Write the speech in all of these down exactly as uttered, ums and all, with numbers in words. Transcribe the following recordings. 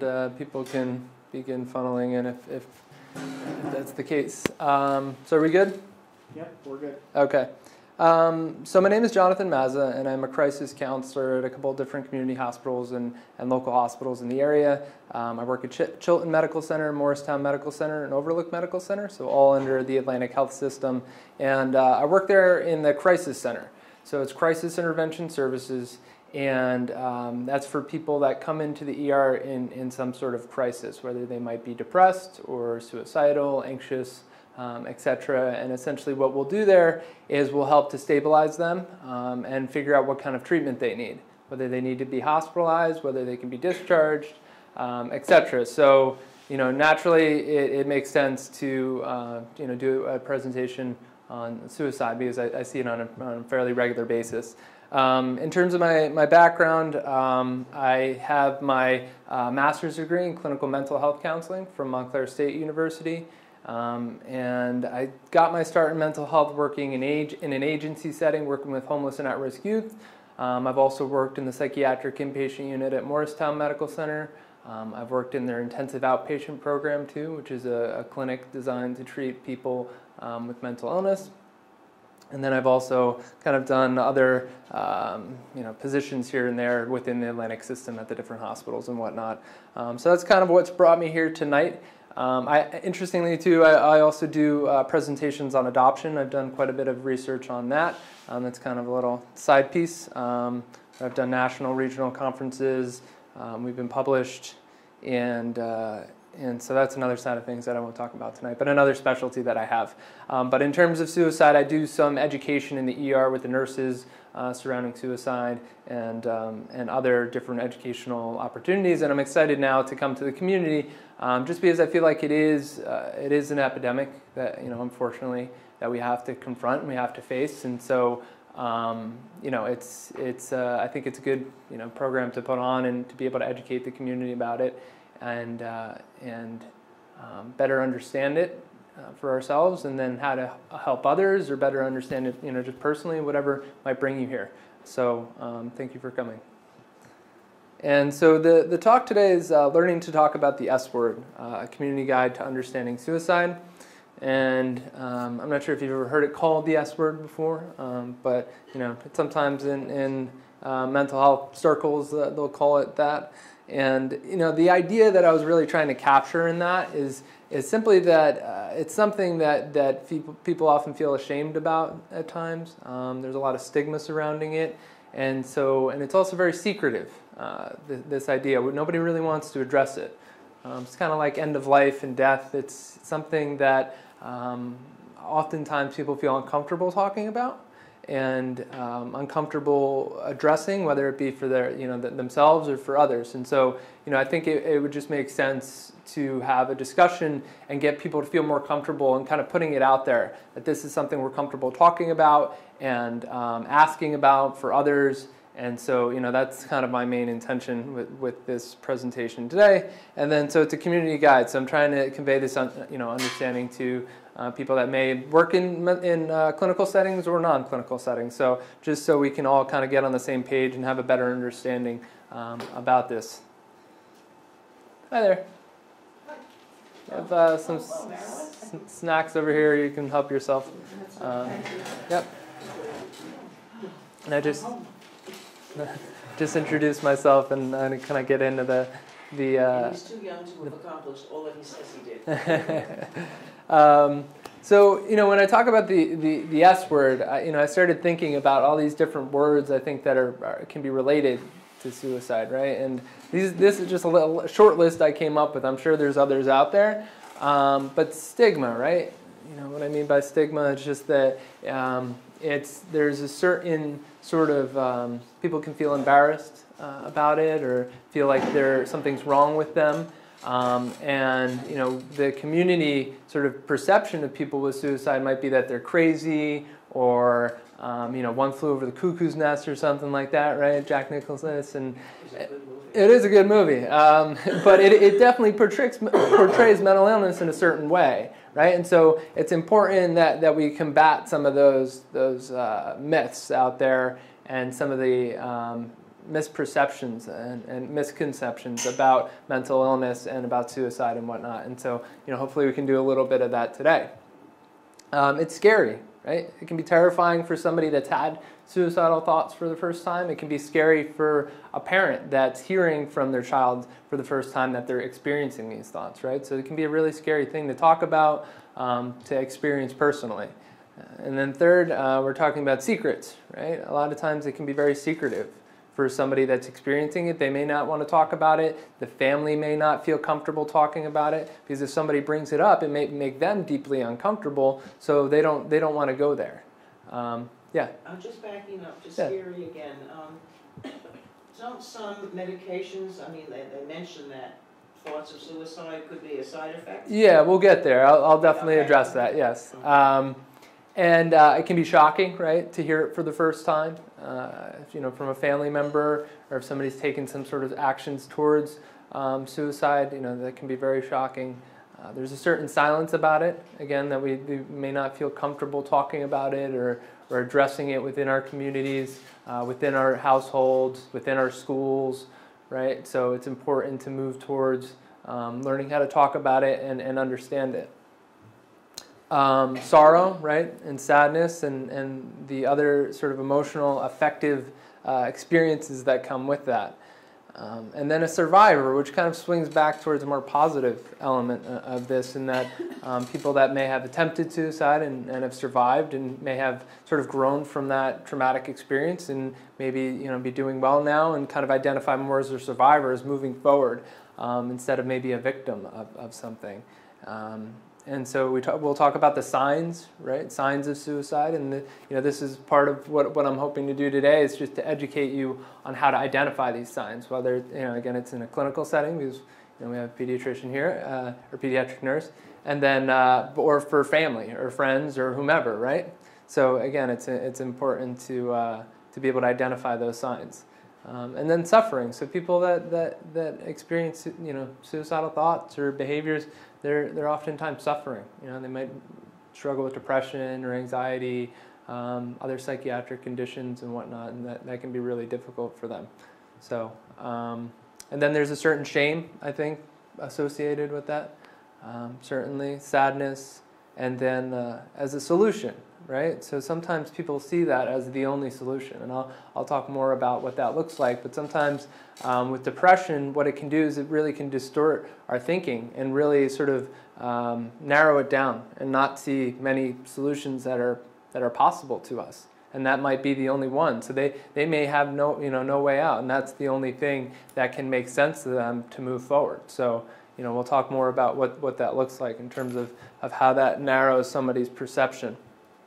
uh, people can begin funneling in if, if, if that's the case. Um, so are we good? Yep, we're good. Okay. Um, so my name is Jonathan Mazza, and I'm a crisis counselor at a couple of different community hospitals and, and local hospitals in the area. Um, I work at Ch- Chilton Medical Center, Morristown Medical Center, and Overlook Medical Center, so all under the Atlantic Health System. And uh, I work there in the crisis center. So it's crisis intervention services, and um, that's for people that come into the E R in, in some sort of crisis, whether they might be depressed or suicidal, anxious, Um, et cetera. And essentially what we'll do there is we'll help to stabilize them um, and figure out what kind of treatment they need, whether they need to be hospitalized, whether they can be discharged, um, et cetera. So, you know, naturally it, it makes sense to, uh, you know, do a presentation on suicide because I, I see it on a, on a fairly regular basis. Um, in terms of my, my background, um, I have my uh, master's degree in clinical mental health counseling from Montclair State University. Um, and I got my start in mental health working in, age, in an agency setting, working with homeless and at-risk youth. Um, I've also worked in the psychiatric inpatient unit at Morristown Medical Center. Um, I've worked in their intensive outpatient program too, which is a, a clinic designed to treat people um, with mental illness. And then I've also kind of done other um, you know, positions here and there within the Atlantic system at the different hospitals and whatnot. Um, so that's kind of what's brought me here tonight. Um, I, interestingly, too, I, I also do uh, presentations on adoption. I've done quite a bit of research on that. Um, that's kind of a little side piece. Um, I've done national, regional conferences. Um, we've been published, and uh, and so that's another side of things that I won't talk about tonight, but another specialty that I have. Um, but in terms of suicide, I do some education in the E R with the nurses uh, surrounding suicide and um, and other different educational opportunities. And I'm excited now to come to the community. Um, just because I feel like it is uh, it is an epidemic that, you know, unfortunately, that we have to confront and we have to face, and so um, you know it's it's uh, I think it's a good, you know, program to put on and to be able to educate the community about it and uh, and um, better understand it uh, for ourselves, and then how to help others or better understand it, you know, just personally, whatever might bring you here. So um, thank you for coming. And so the, the talk today is uh, learning to talk about the S word, uh, a community guide to understanding suicide. And um, I'm not sure if you've ever heard it called the S word before, um, but you know, sometimes in, in uh, mental health circles uh, they'll call it that. And you know, the idea that I was really trying to capture in that is is simply that uh, it's something that that people people often feel ashamed about at times. Um, there's a lot of stigma surrounding it, and so and it's also very secretive. Uh, th- this idea, nobody really wants to address it. Um, it's kind of like end of life and death. It's something that um, oftentimes people feel uncomfortable talking about and um, uncomfortable addressing, whether it be for their, you know, th- themselves or for others. And so, you know, I think it, it would just make sense to have a discussion and get people to feel more comfortable and kind of putting it out there that this is something we're comfortable talking about and um, asking about for others. And so, you know, that's kind of my main intention with, with this presentation today. And then, so it's a community guide. So I'm trying to convey this, you know, understanding to uh, people that may work in in uh, clinical settings or non-clinical settings. So just so we can all kind of get on the same page and have a better understanding um, about this. Hi there. I have uh, some s- s- snacks over here. You can help yourself. Um, yep. And I just. Just introduce myself and, and kind of get into the the. Uh, he's too young to have accomplished all that he says he did. um, so you know, when I talk about the the, the S word, I, you know, I started thinking about all these different words I think that are, are can be related to suicide, right? And these this is just a little short list I came up with. I'm sure there's others out there, um, but stigma, right? You know what I mean by stigma? It's just that um, it's there's a certain sort of um, people can feel embarrassed uh, about it or feel like there something's wrong with them, um, and you know the community sort of perception of people with suicide might be that they're crazy or um, you know One Flew Over the Cuckoo's Nest or something like that, right? Jack Nicholson, and it is a good movie, um, but it, it definitely portrays portrays mental illness in a certain way. Right, and so it's important that, that we combat some of those those uh, myths out there and some of the um, misperceptions and, and misconceptions about mental illness and about suicide and whatnot. And so, you know, hopefully we can do a little bit of that today. Um, it's scary, right? It can be terrifying for somebody that's had suicidal thoughts for the first time. It can be scary for a parent that's hearing from their child for the first time that they're experiencing these thoughts, right? So it can be a really scary thing to talk about, um, to experience personally. And then third, uh, we're talking about secrets, right? A lot of times it can be very secretive for somebody that's experiencing it. They may not want to talk about it. The family may not feel comfortable talking about it, because if somebody brings it up, it may make them deeply uncomfortable, so they don't they don't want to go there. Um, yeah? I'm just backing up to Yeah. scary again. Um, don't some medications, I mean, they, they mention that thoughts of suicide could be a side effect? Yeah, we'll get there. I'll, I'll definitely Okay. address that, yes. Um, and uh, it can be shocking, right, to hear it for the first time, uh, you know, from a family member, or if somebody's taken some sort of actions towards um, suicide, you know, that can be very shocking. Uh, there's a certain silence about it, again, that we, we may not feel comfortable talking about it or, or addressing it within our communities, uh, within our households, within our schools, right? So it's important to move towards um, learning how to talk about it and, and understand it. Um, sorrow, right, and sadness, and, and the other sort of emotional, affective uh, experiences that come with that. Um, and then a survivor, which kind of swings back towards a more positive element of this, in that um, people that may have attempted suicide and, and have survived and may have sort of grown from that traumatic experience and maybe, you know, be doing well now and kind of identify more as a survivor, as moving forward, um, instead of maybe a victim of, of something. Um, And so we talk, we'll talk about the signs, right? Signs of suicide, and the, you know, this is part of what, what I'm hoping to do today, is just to educate you on how to identify these signs. Whether, you know, again, it's in a clinical setting, because, you know, we have a pediatrician here, uh, or pediatric nurse, and then uh, or for family or friends or whomever, right? So again, it's it's important to uh, to be able to identify those signs. Um, and then suffering. So people that, that, that experience, you know, suicidal thoughts or behaviors, they're they're oftentimes suffering. You know, they might struggle with depression or anxiety, um, other psychiatric conditions and whatnot, and that, that can be really difficult for them. So, um, and then there's a certain shame, I think, associated with that. Um, certainly sadness, and then uh, as a solution. Right? So sometimes people see that as the only solution, and I'll, I'll talk more about what that looks like, but sometimes um, with depression, what it can do is it really can distort our thinking and really sort of um, narrow it down and not see many solutions that are that are possible to us, and that might be the only one. So they, they may have no, you know, no way out, and that's the only thing that can make sense to them to move forward. So, you know, we'll talk more about what, what that looks like in terms of, of how that narrows somebody's perception.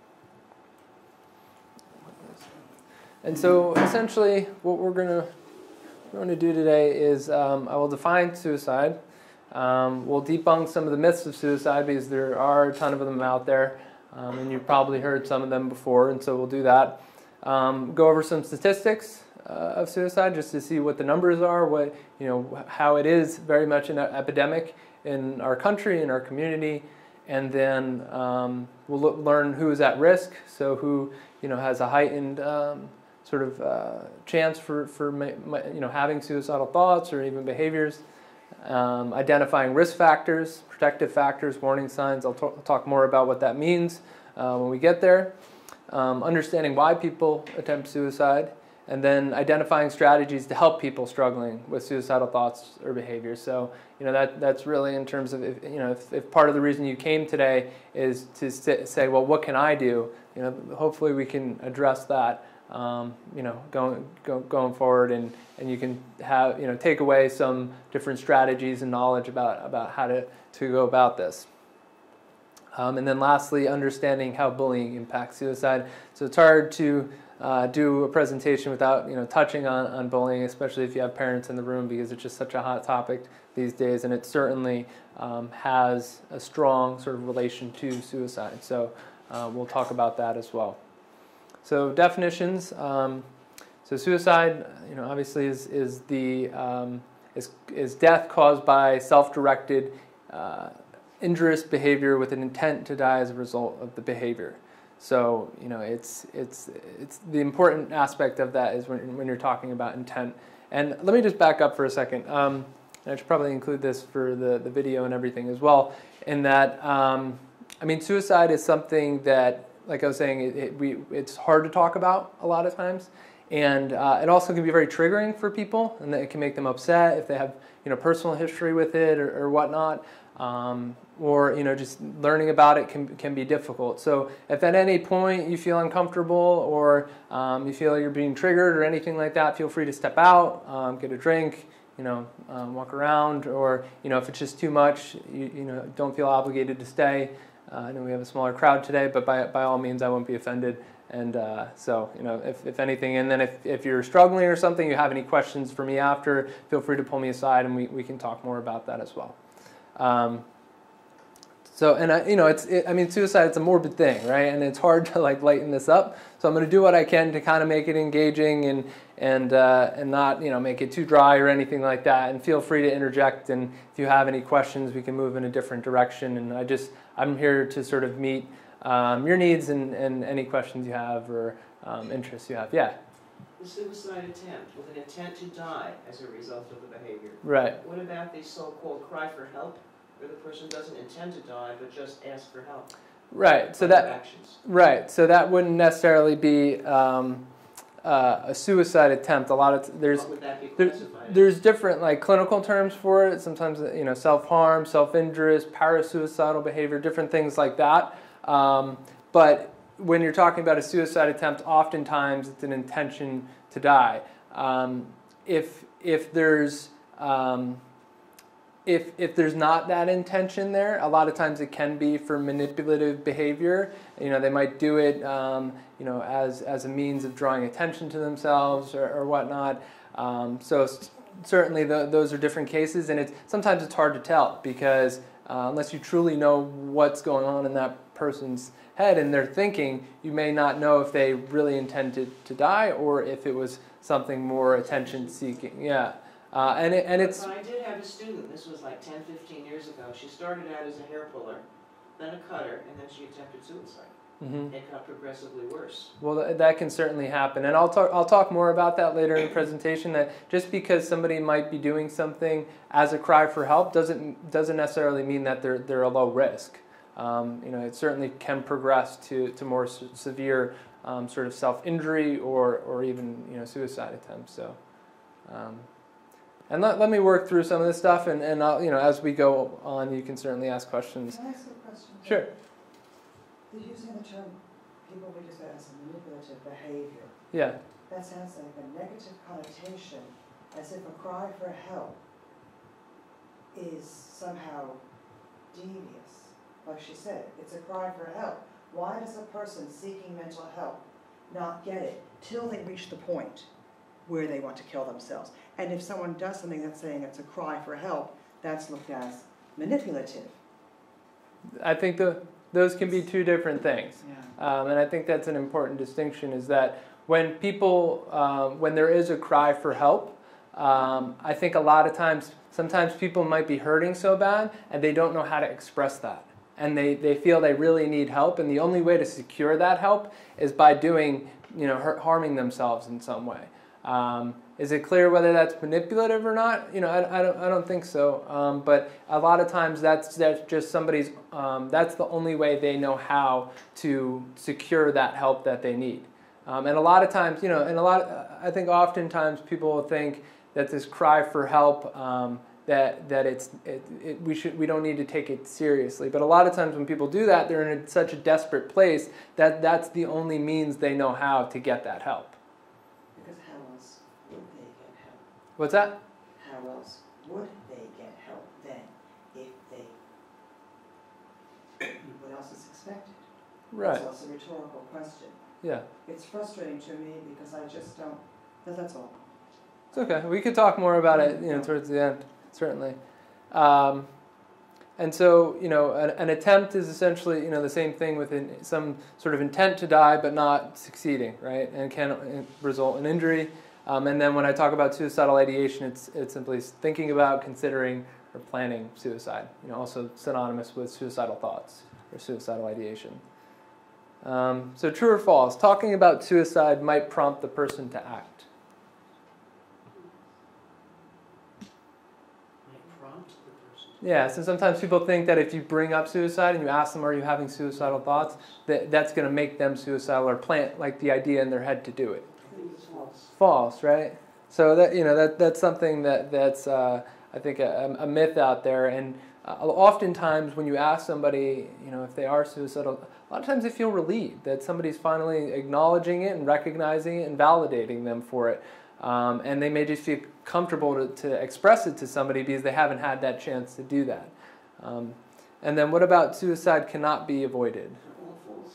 And so essentially what we're going to going to do today is um, I will define suicide. Um, we'll debunk some of the myths of suicide, because there are a ton of them out there, um, and you've probably heard some of them before, and so we'll do that. Um, go over some statistics uh, of suicide, just to see what the numbers are, what, you know, how it is very much an epidemic in our country, in our community, and then um, we'll look, learn who is at risk, so who, you know, has a heightened um, sort of uh, chance for, for you know, having suicidal thoughts or even behaviors, um, identifying risk factors, protective factors, warning signs. I'll talk, talk more about what that means uh, when we get there. Um, understanding why people attempt suicide, and then identifying strategies to help people struggling with suicidal thoughts or behaviors. So, you know, that that's really in terms of, if, you know, if, if part of the reason you came today is to say, well, what can I do? You know, hopefully we can address that. Um, you know, going go, going forward, and, and you can have, you know, take away some different strategies and knowledge about about how to to go about this. Um, and then lastly, understanding how bullying impacts suicide. So it's hard to uh, do a presentation without, you know, touching on, on bullying, especially if you have parents in the room, because it's just such a hot topic these days, and it certainly um, has a strong sort of relation to suicide. So uh, we'll talk about that as well. So definitions. Um, so suicide, you know, obviously is is the um, is is death caused by self-directed, uh, injurious behavior with an intent to die as a result of the behavior. So, you know, it's it's it's the important aspect of that is when when you're talking about intent. And let me just back up for a second. Um, and I should probably include this for the, the video and everything as well. In that, um, I mean, suicide is something that, like I was saying, it, it, we it's hard to talk about a lot of times, and uh, it also can be very triggering for people, and it can make them upset if they have, you know, personal history with it or, or whatnot. Um, or, you know, just learning about it can can be difficult. So if at any point you feel uncomfortable or um, you feel you're being triggered or anything like that, feel free to step out, um, get a drink, you know, um, walk around, or, you know, if it's just too much, you, you know, don't feel obligated to stay. Uh, I know we have a smaller crowd today, but by by all means, I won't be offended. And uh, so, you know, if, if anything, and then if, if you're struggling or something, you have any questions for me after, feel free to pull me aside and we, we can talk more about that as well. Um, so, and I, you know, it's, it, I mean, suicide, it's a morbid thing, right? And it's hard to like lighten this up. So I'm going to do what I can to kind of make it engaging and, and, uh, and not, you know, make it too dry or anything like that. And feel free to interject. And if you have any questions, we can move in a different direction. And I just, I'm here to sort of meet um, your needs and, and any questions you have or um, interests you have. Yeah. The suicide attempt with an intent to die as a result of the behavior. Right. What about the so-called cry for help, where the person doesn't intend to die but just ask for help? Right. So that Actions. Right. So that wouldn't necessarily be um, uh, a suicide attempt. A lot of there's What would that be there, classified? there's different like clinical terms for it. Sometimes, you know, self-harm, self-injurious, parasuicidal behavior, different things like that. Um, but when you're talking about a suicide attempt, oftentimes it's an intention to die. Um, if if there's um, if if there's not that intention there, a lot of times it can be for manipulative behavior. You know, they might do it, um, you know, as as a means of drawing attention to themselves or, or whatnot. Um, so certainly the, those are different cases, and it's sometimes it's hard to tell because uh, unless you truly know what's going on in that person's head and their thinking, you may not know if they really intended to die or if it was something more attention-seeking. Yeah, uh, and it, and it's. But I did have a student. This was like ten, fifteen years ago. She started out as a hair puller, then a cutter, and then she attempted suicide. Mm-hmm. It got progressively worse. Well, that can certainly happen, and I'll talk. I'll talk more about that later in the presentation. That just because somebody might be doing something as a cry for help doesn't doesn't necessarily mean that they're they're a low risk. Um, you know, it certainly can progress to, to more se- severe um, sort of self-injury or, or even, you know, suicide attempts. So, um, and let, let me work through some of this stuff, and, and I'll, you know, as we go on, you can certainly ask questions. Can I ask a question? Sure. You're using the term, people we just as a manipulative behavior. Yeah. That sounds like a negative connotation, as if a cry for help is somehow devious. Like she said, it's a cry for help. Why does a person seeking mental help not get it till they reach the point where they want to kill themselves? And if someone does something that's saying it's a cry for help, that's looked as manipulative. I think the, those can be two different things. Yeah. Um, and I think that's an important distinction is that when people, um, when there is a cry for help, um, I think a lot of times, sometimes people might be hurting so bad and they don't know how to express that. And they, they feel they really need help, and the only way to secure that help is by doing, you know, hurt, harming themselves in some way. Um, is it clear whether that's manipulative or not? You know, I, I don't I don't think so. Um, but a lot of times that's that's just somebody's. Um, that's the only way they know how to secure that help that they need. Um, and a lot of times, you know, and a lot. I think oftentimes people think that this cry for help. Um, that that it's it, it, we should we don't need to take it seriously, but a lot of times when people do that, they're in a, such a desperate place that that's the only means they know how to get that help. Because how else would they get help? What's that? How else would they get help then if they what else is expected? Right. So it's a rhetorical question. Yeah. It's frustrating to me because I just don't. But that's all. It's okay. We could talk more about it, you know, towards the end. Certainly. Um, and so, you know, an, an attempt is essentially, you know, the same thing with in, some sort of intent to die but not succeeding, right? And can result in injury. Um, and then when I talk about suicidal ideation, it's it's simply thinking about, considering, or planning suicide. You know, also synonymous with suicidal thoughts or suicidal ideation. Um, so true or false, talking about suicide might prompt the person to act. Might prompt the person. Yeah, so sometimes people think that if you bring up suicide and you ask them, are you having suicidal thoughts, that that's going to make them suicidal or plant like the idea in their head to do it. I think it's false. False, right? So that you know that that's something that that's uh, I think a, a myth out there. And uh, oftentimes when you ask somebody, you know, if they are suicidal, a lot of times they feel relieved that somebody's finally acknowledging it and recognizing it and validating them for it. Um, and they may just feel comfortable to, to express it to somebody because they haven't had that chance to do that. Um, and then what about suicide cannot be avoided? False.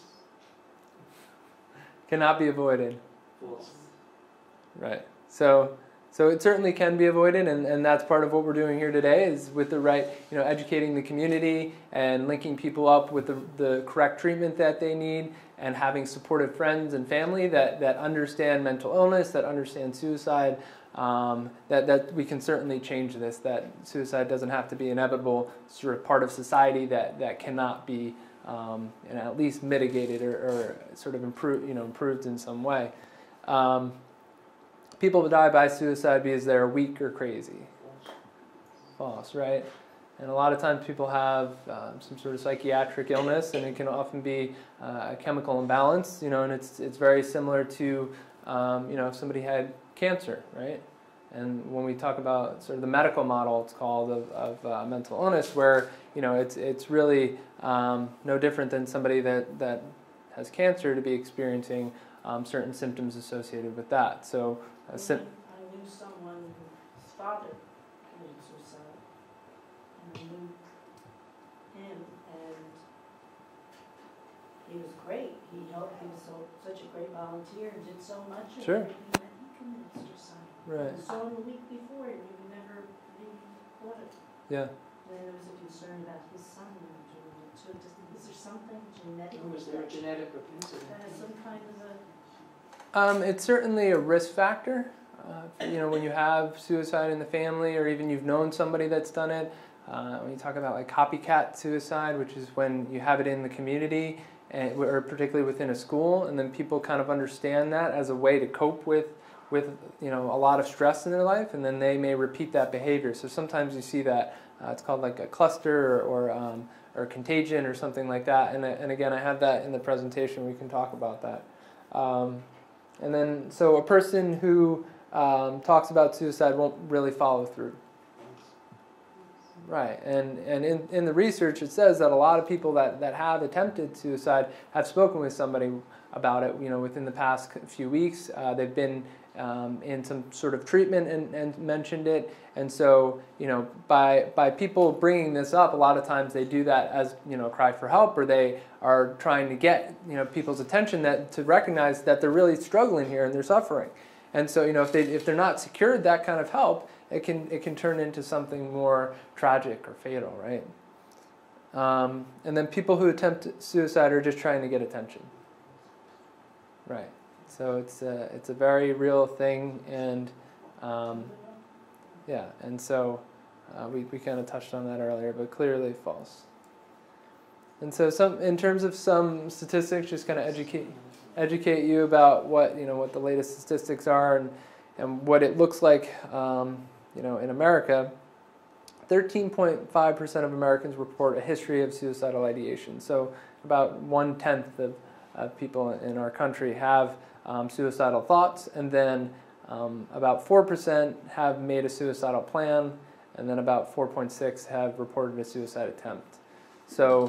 Cannot be avoided. False. Right. So so it certainly can be avoided, and, and that's part of what we're doing here today is with the right, you know, educating the community and linking people up with the, the correct treatment that they need and having supportive friends and family that, that understand mental illness, that understand suicide, um, that, that we can certainly change this, that suicide doesn't have to be inevitable sort of part of society that, that cannot be um, you know, at least mitigated or, or sort of improved, you know, improved in some way. Um, People die by suicide because they're weak or crazy. False, right? And a lot of times people have um, some sort of psychiatric illness, and it can often be uh, a chemical imbalance, you know, and it's it's very similar to, um, you know, if somebody had cancer, right? And when we talk about sort of the medical model, it's called, of, of uh, mental illness, where, you know, it's it's really um, no different than somebody that, that has cancer to be experiencing um, certain symptoms associated with that. So. I knew someone whose father committed suicide, and I knew him, and he was great. He helped. He was so such a great volunteer and did so much. And Sure. He committed suicide. Right. I saw him the week before, and he never really caught it. Yeah. And there was a concern about his son doing it too. Just, is there something genetic? Or was there a genetic propensity? Uh, some kind of a. Um, it's certainly a risk factor. Uh, you know, when you have suicide in the family, or even you've known somebody that's done it. Uh, when you talk about like copycat suicide, which is when you have it in the community, and, or particularly within a school, and then people kind of understand that as a way to cope with, with you know, a lot of stress in their life, and then they may repeat that behavior. So sometimes you see that uh, it's called like a cluster or or, um, or contagion or something like that. And and again, I have that in the presentation. We can talk about that. Um, And then, so a person who um, talks about suicide won't really follow through. Right, and, and in, in the research it says that a lot of people that, that have attempted suicide have spoken with somebody about it, you know, within the past few weeks. Uh, they've been um, in some sort of treatment and, and mentioned it. And so, you know, by by people bringing this up, a lot of times they do that as, you know, a cry for help, or they are trying to get, you know, people's attention that to recognize that they're really struggling here and they're suffering. And so, you know, if they if they're not secured that kind of help, it can it can turn into something more tragic or fatal, right? Um, and then people who attempt suicide are just trying to get attention. Right. So it's a, it's a very real thing, and um, yeah, and so uh, we, we kind of touched on that earlier, but clearly false. And so some in terms of some statistics, just kind of educate educate you about what, you know, what the latest statistics are and, and what it looks like, um, you know, in America. thirteen point five percent of Americans report a history of suicidal ideation. So about one-tenth of uh, people in our country have um, suicidal thoughts, and then um, about four percent have made a suicidal plan, and then about four point six have reported a suicide attempt. So,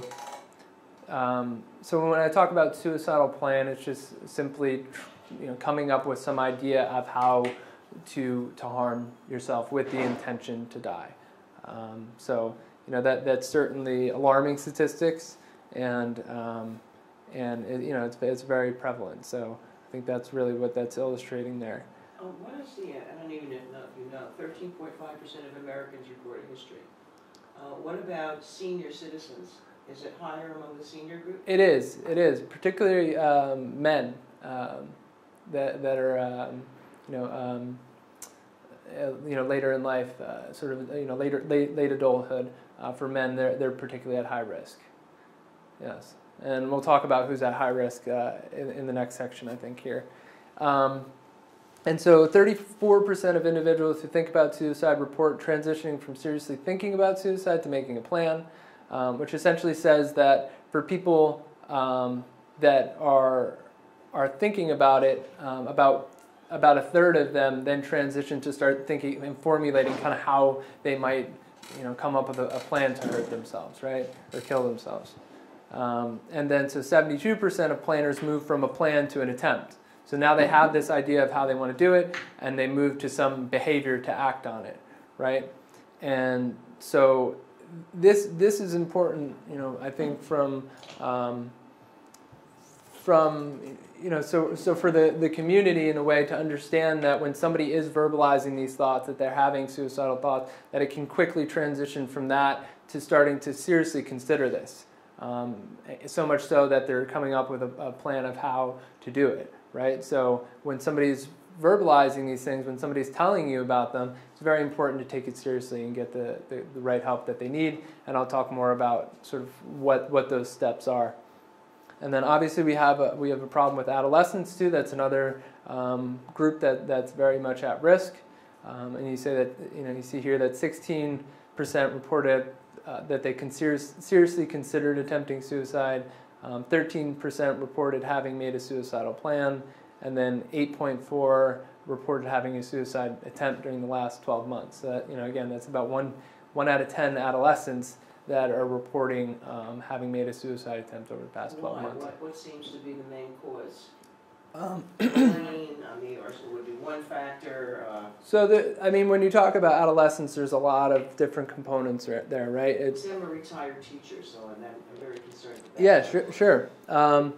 um, so when I talk about suicidal plan, it's just simply, you know, coming up with some idea of how to to harm yourself with the intention to die. Um, so, you know, that that's certainly alarming statistics, and um, and it, you know, it's it's very prevalent. So I think that's really what that's illustrating there. Oh, what is the, I don't even know if you know, thirteen point five percent of Americans report a history. Uh, what about senior citizens? Is it higher among the senior group? It is. It is, particularly um, men um, that that are um, you know um, uh, you know later in life, uh, sort of you know later late late adulthood. Uh, for men, they're they're particularly at high risk. Yes. And we'll talk about who's at high risk uh, in, in the next section, I think, here. Um, and so thirty-four percent of individuals who think about suicide report transitioning from seriously thinking about suicide to making a plan, um, which essentially says that for people um, that are, are thinking about it, um, about about a third of them then transition to start thinking and formulating kind of how they might, you know, come up with a, a plan to hurt themselves, right, or kill themselves. Um, and then so seventy-two percent of planners move from a plan to an attempt. So now they have this idea of how they want to do it, and they move to some behavior to act on it, right? And so this this is important, you know, I think from um, from you know so so for the the community in a way to understand that when somebody is verbalizing these thoughts, that they're having suicidal thoughts, that it can quickly transition from that to starting to seriously consider this. Um, so much so that they're coming up with a, a plan of how to do it, right? So when somebody's verbalizing these things, when somebody's telling you about them, it's very important to take it seriously and get the, the, the right help that they need. And I'll talk more about sort of what, what those steps are. And then obviously we have a, we have a problem with adolescents too. That's another um, group that, that's very much at risk. Um, and you say that, you know, you see here that sixteen percent reported Uh, that they consider, seriously considered attempting suicide, um, thirteen percent reported having made a suicidal plan, and then eight point four reported having a suicide attempt during the last twelve months. So that, you know, again, that's about one, one out of ten adolescents that are reporting um, having made a suicide attempt over the past twelve Why? months. What, what seems to be the main cause? Um, Bullying, I mean, or so would be one factor. Uh, so, the, I mean, when you talk about adolescents, there's a lot of different components right there, right? It's, I'm a retired teacher, so I'm, I'm very concerned with that. yeah, sure. sure. Um,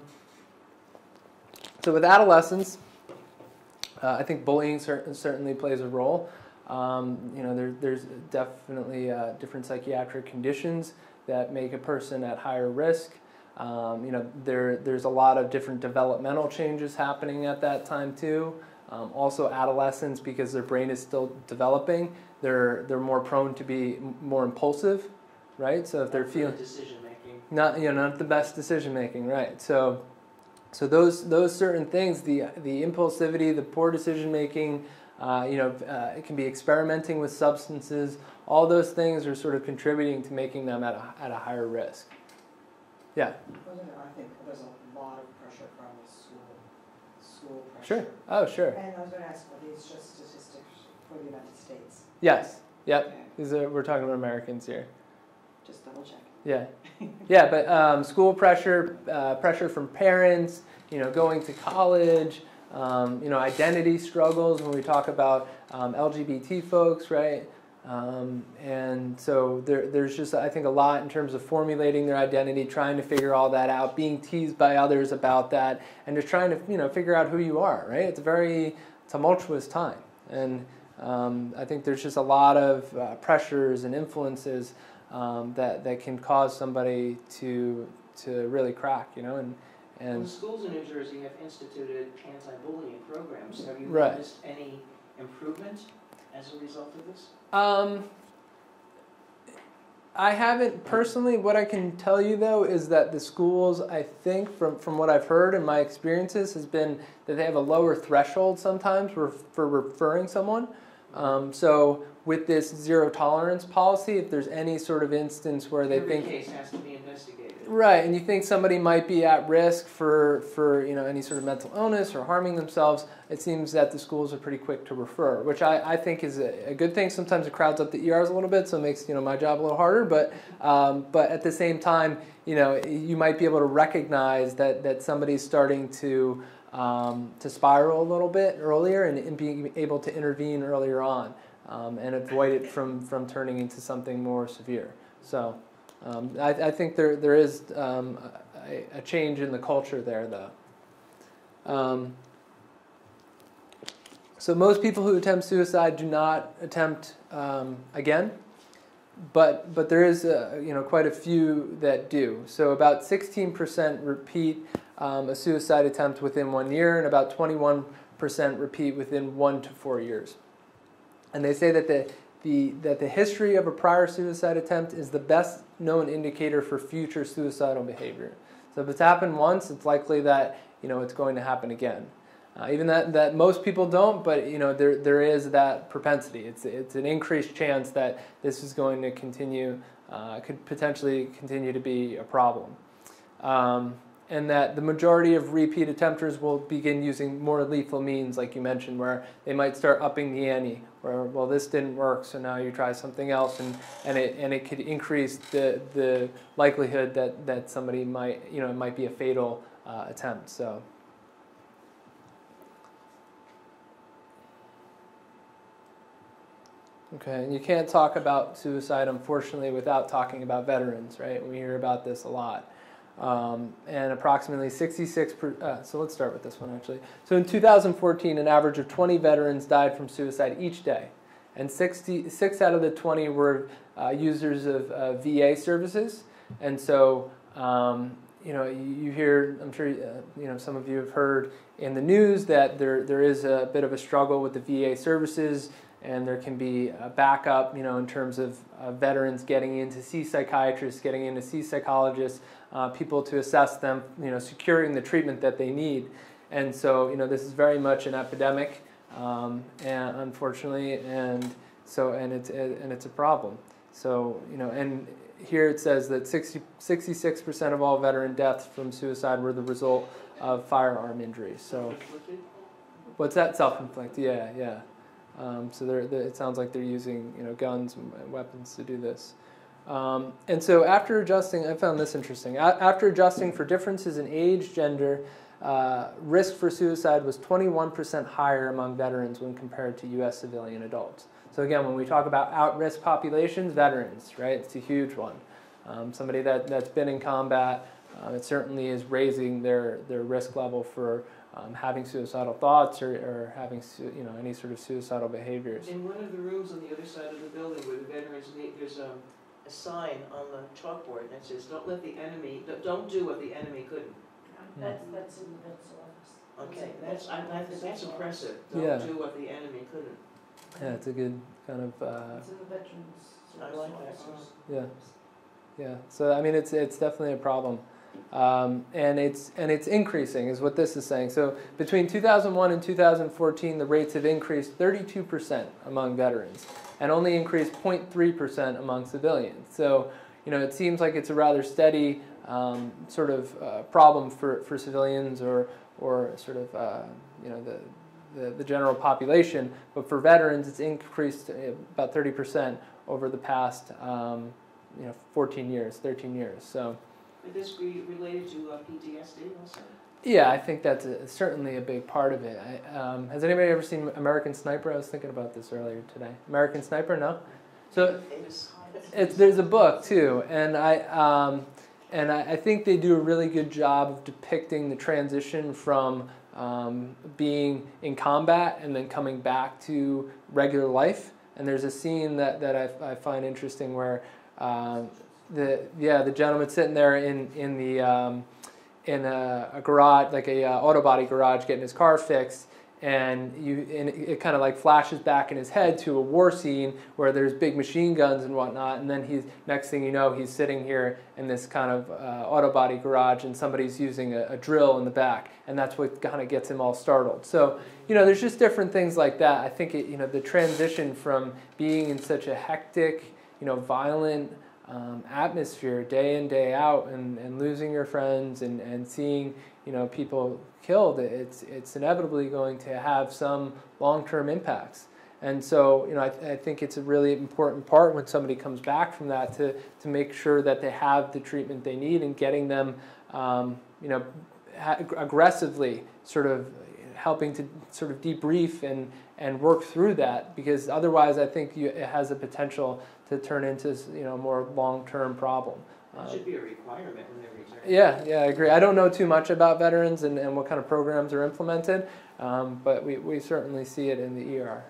so with adolescents, uh, I think bullying cer- certainly plays a role. Um, you know, there, there's definitely uh, different psychiatric conditions that make a person at higher risk. Um, you know, there there's a lot of different developmental changes happening at that time too. Um, also, adolescents, because their brain is still developing, they're they're more prone to be m- more impulsive, right? So if they're feeling decision making, not you know not the best decision making, right? So so those those certain things, the the impulsivity, the poor decision making, uh, you know, uh, it can be experimenting with substances. All those things are sort of contributing to making them at a, at a higher risk. Yeah. I think there's a lot of pressure from the school, school pressure. Sure. Oh, sure. And I was going to ask, are these just statistics for the United States? Yes. Yep. Okay. These are, we're talking about Americans here. Just double check. Yeah. Yeah, but um, school pressure, uh, pressure from parents, you know, going to college, um, you know, identity struggles when we talk about um, L G B T folks, right? Um, and so there, there's just, I think, a lot in terms of formulating their identity, trying to figure all that out, being teased by others about that, and just trying to, you know, figure out who you are, right? It's a very tumultuous time. And um, I think there's just a lot of uh, pressures and influences um, that, that can cause somebody to to really crack, you know, and, and well, the schools in New Jersey have instituted anti-bullying programs. Have you right. noticed any improvement as a result of this? Um, I haven't personally. What I can tell you, though, is that the schools, I think, from, from what I've heard and my experiences, has been that they have a lower threshold sometimes for, for referring someone. Um, so with this zero tolerance policy, if there's any sort of instance where they Every think... case has to be investigated. Right, and you think somebody might be at risk for, for you know any sort of mental illness or harming themselves, it seems that the schools are pretty quick to refer, which I, I think is a, a good thing. Sometimes it crowds up the E Rs a little bit, so it makes you know my job a little harder. But um, but at the same time, you know you might be able to recognize that, that somebody's starting to um, to spiral a little bit earlier, and, and being able to intervene earlier on um, and avoid it from, from turning into something more severe. So. Um, I, I think there there is um, a, a change in the culture there, though. Um, so most people who attempt suicide do not attempt um, again, but but there is a, you know quite a few that do. So about sixteen percent repeat um, a suicide attempt within one year, and about twenty-one percent repeat within one to four years. And they say that the The, that the history of a prior suicide attempt is the best known indicator for future suicidal behavior. So if it's happened once, it's likely that, you know, it's going to happen again. Uh, even that, that most people don't, but, you know, there there is that propensity. It's it's an increased chance that this is going to continue, uh, could potentially continue to be a problem. Um, and that the majority of repeat attempters will begin using more lethal means, like you mentioned, where they might start upping the ante, where, well, this didn't work, so now you try something else, and, and it and it could increase the the likelihood that, that somebody might, you know, it might be a fatal uh, attempt. So. Okay, and you can't talk about suicide, unfortunately, without talking about veterans, right? We hear about this a lot. Um, and approximately sixty-six, per, uh, so let's start with this one actually. So in two thousand fourteen, an average of twenty veterans died from suicide each day. And sixty-six out of the twenty were uh, users of uh, V A services. And so, um, you know, you, you hear, I'm sure, uh, you know, some of you have heard in the news that there there is a bit of a struggle with the V A services. And there can be a backup, you know, in terms of uh, veterans getting in to see psychiatrists, getting in to see psychologists, uh, people to assess them, you know, securing the treatment that they need. And so, you know, this is very much an epidemic, um, and unfortunately, and so, and it's and it's a problem. So, you know, and here it says that sixty, sixty-six percent of all veteran deaths from suicide were the result of firearm injuries. So, what's that? Self-inflicted? Yeah, yeah. Um, so they're, they're, it sounds like they're using, you know, guns and weapons to do this. Um, and so after adjusting, I found this interesting. A after adjusting for differences in age, gender, uh, risk for suicide was twenty-one percent higher among veterans when compared to U S civilian adults. So again, when we talk about at-risk populations, veterans, right? It's a huge one. Um, somebody that, that's been in combat, uh, it certainly is raising their, their risk level for Um, having suicidal thoughts or, or having su you know any sort of suicidal behaviors. In one of the rooms on the other side of the building where the veterans meet, there's a, a sign on the chalkboard that says, "Don't let the enemy, don't do what the enemy couldn't." That's, that's in the vet's office. Okay, that's, I, I think that's impressive. Don't Yeah. do what the enemy couldn't. Yeah, it's a good kind of. Uh, It's in the veterans. I like that. yeah, yeah. So I mean, it's it's definitely a problem. Um, and it's and it's increasing, is what this is saying. So between two thousand one and two thousand fourteen, the rates have increased thirty-two percent among veterans, and only increased zero point three percent among civilians. So you know, it seems like it's a rather steady um, sort of uh, problem for, for civilians or or sort of uh, you know the, the the general population. But for veterans, it's increased about thirty percent over the past um, you know fourteen years, thirteen years. So. Would this be related to uh, P T S D also? Yeah, I think that's a, certainly a big part of it. I, um, has anybody ever seen American Sniper? I was thinking about this earlier today. American Sniper, no? So it's, there's a book too, and I um, and I, I think they do a really good job of depicting the transition from um, being in combat and then coming back to regular life. And there's a scene that that I, I find interesting where. Um, The yeah the gentleman sitting there in in the um, in a, a garage, like a uh, auto body garage, getting his car fixed, and you and it, it kind of like flashes back in his head to a war scene where there's big machine guns and whatnot, and then he's next thing you know he's sitting here in this kind of uh, auto body garage, and somebody's using a, a drill in the back, and that's what kind of gets him all startled. So you know there's just different things like that. I think it, you know the transition from being in such a hectic, you know violent Um, atmosphere day in, day out, and, and losing your friends and, and seeing you know people killed, it's it's inevitably going to have some long-term impacts. And so you know I, I think it's a really important part when somebody comes back from that to to make sure that they have the treatment they need and getting them um, you know aggressively sort of helping to sort of debrief and and work through that, because otherwise I think you, it has the potential to turn into you know more long-term problem. That should be a requirement when they return. Yeah, yeah, I agree. I don't know too much about veterans and, and what kind of programs are implemented, um, but we, we certainly see it in the E R.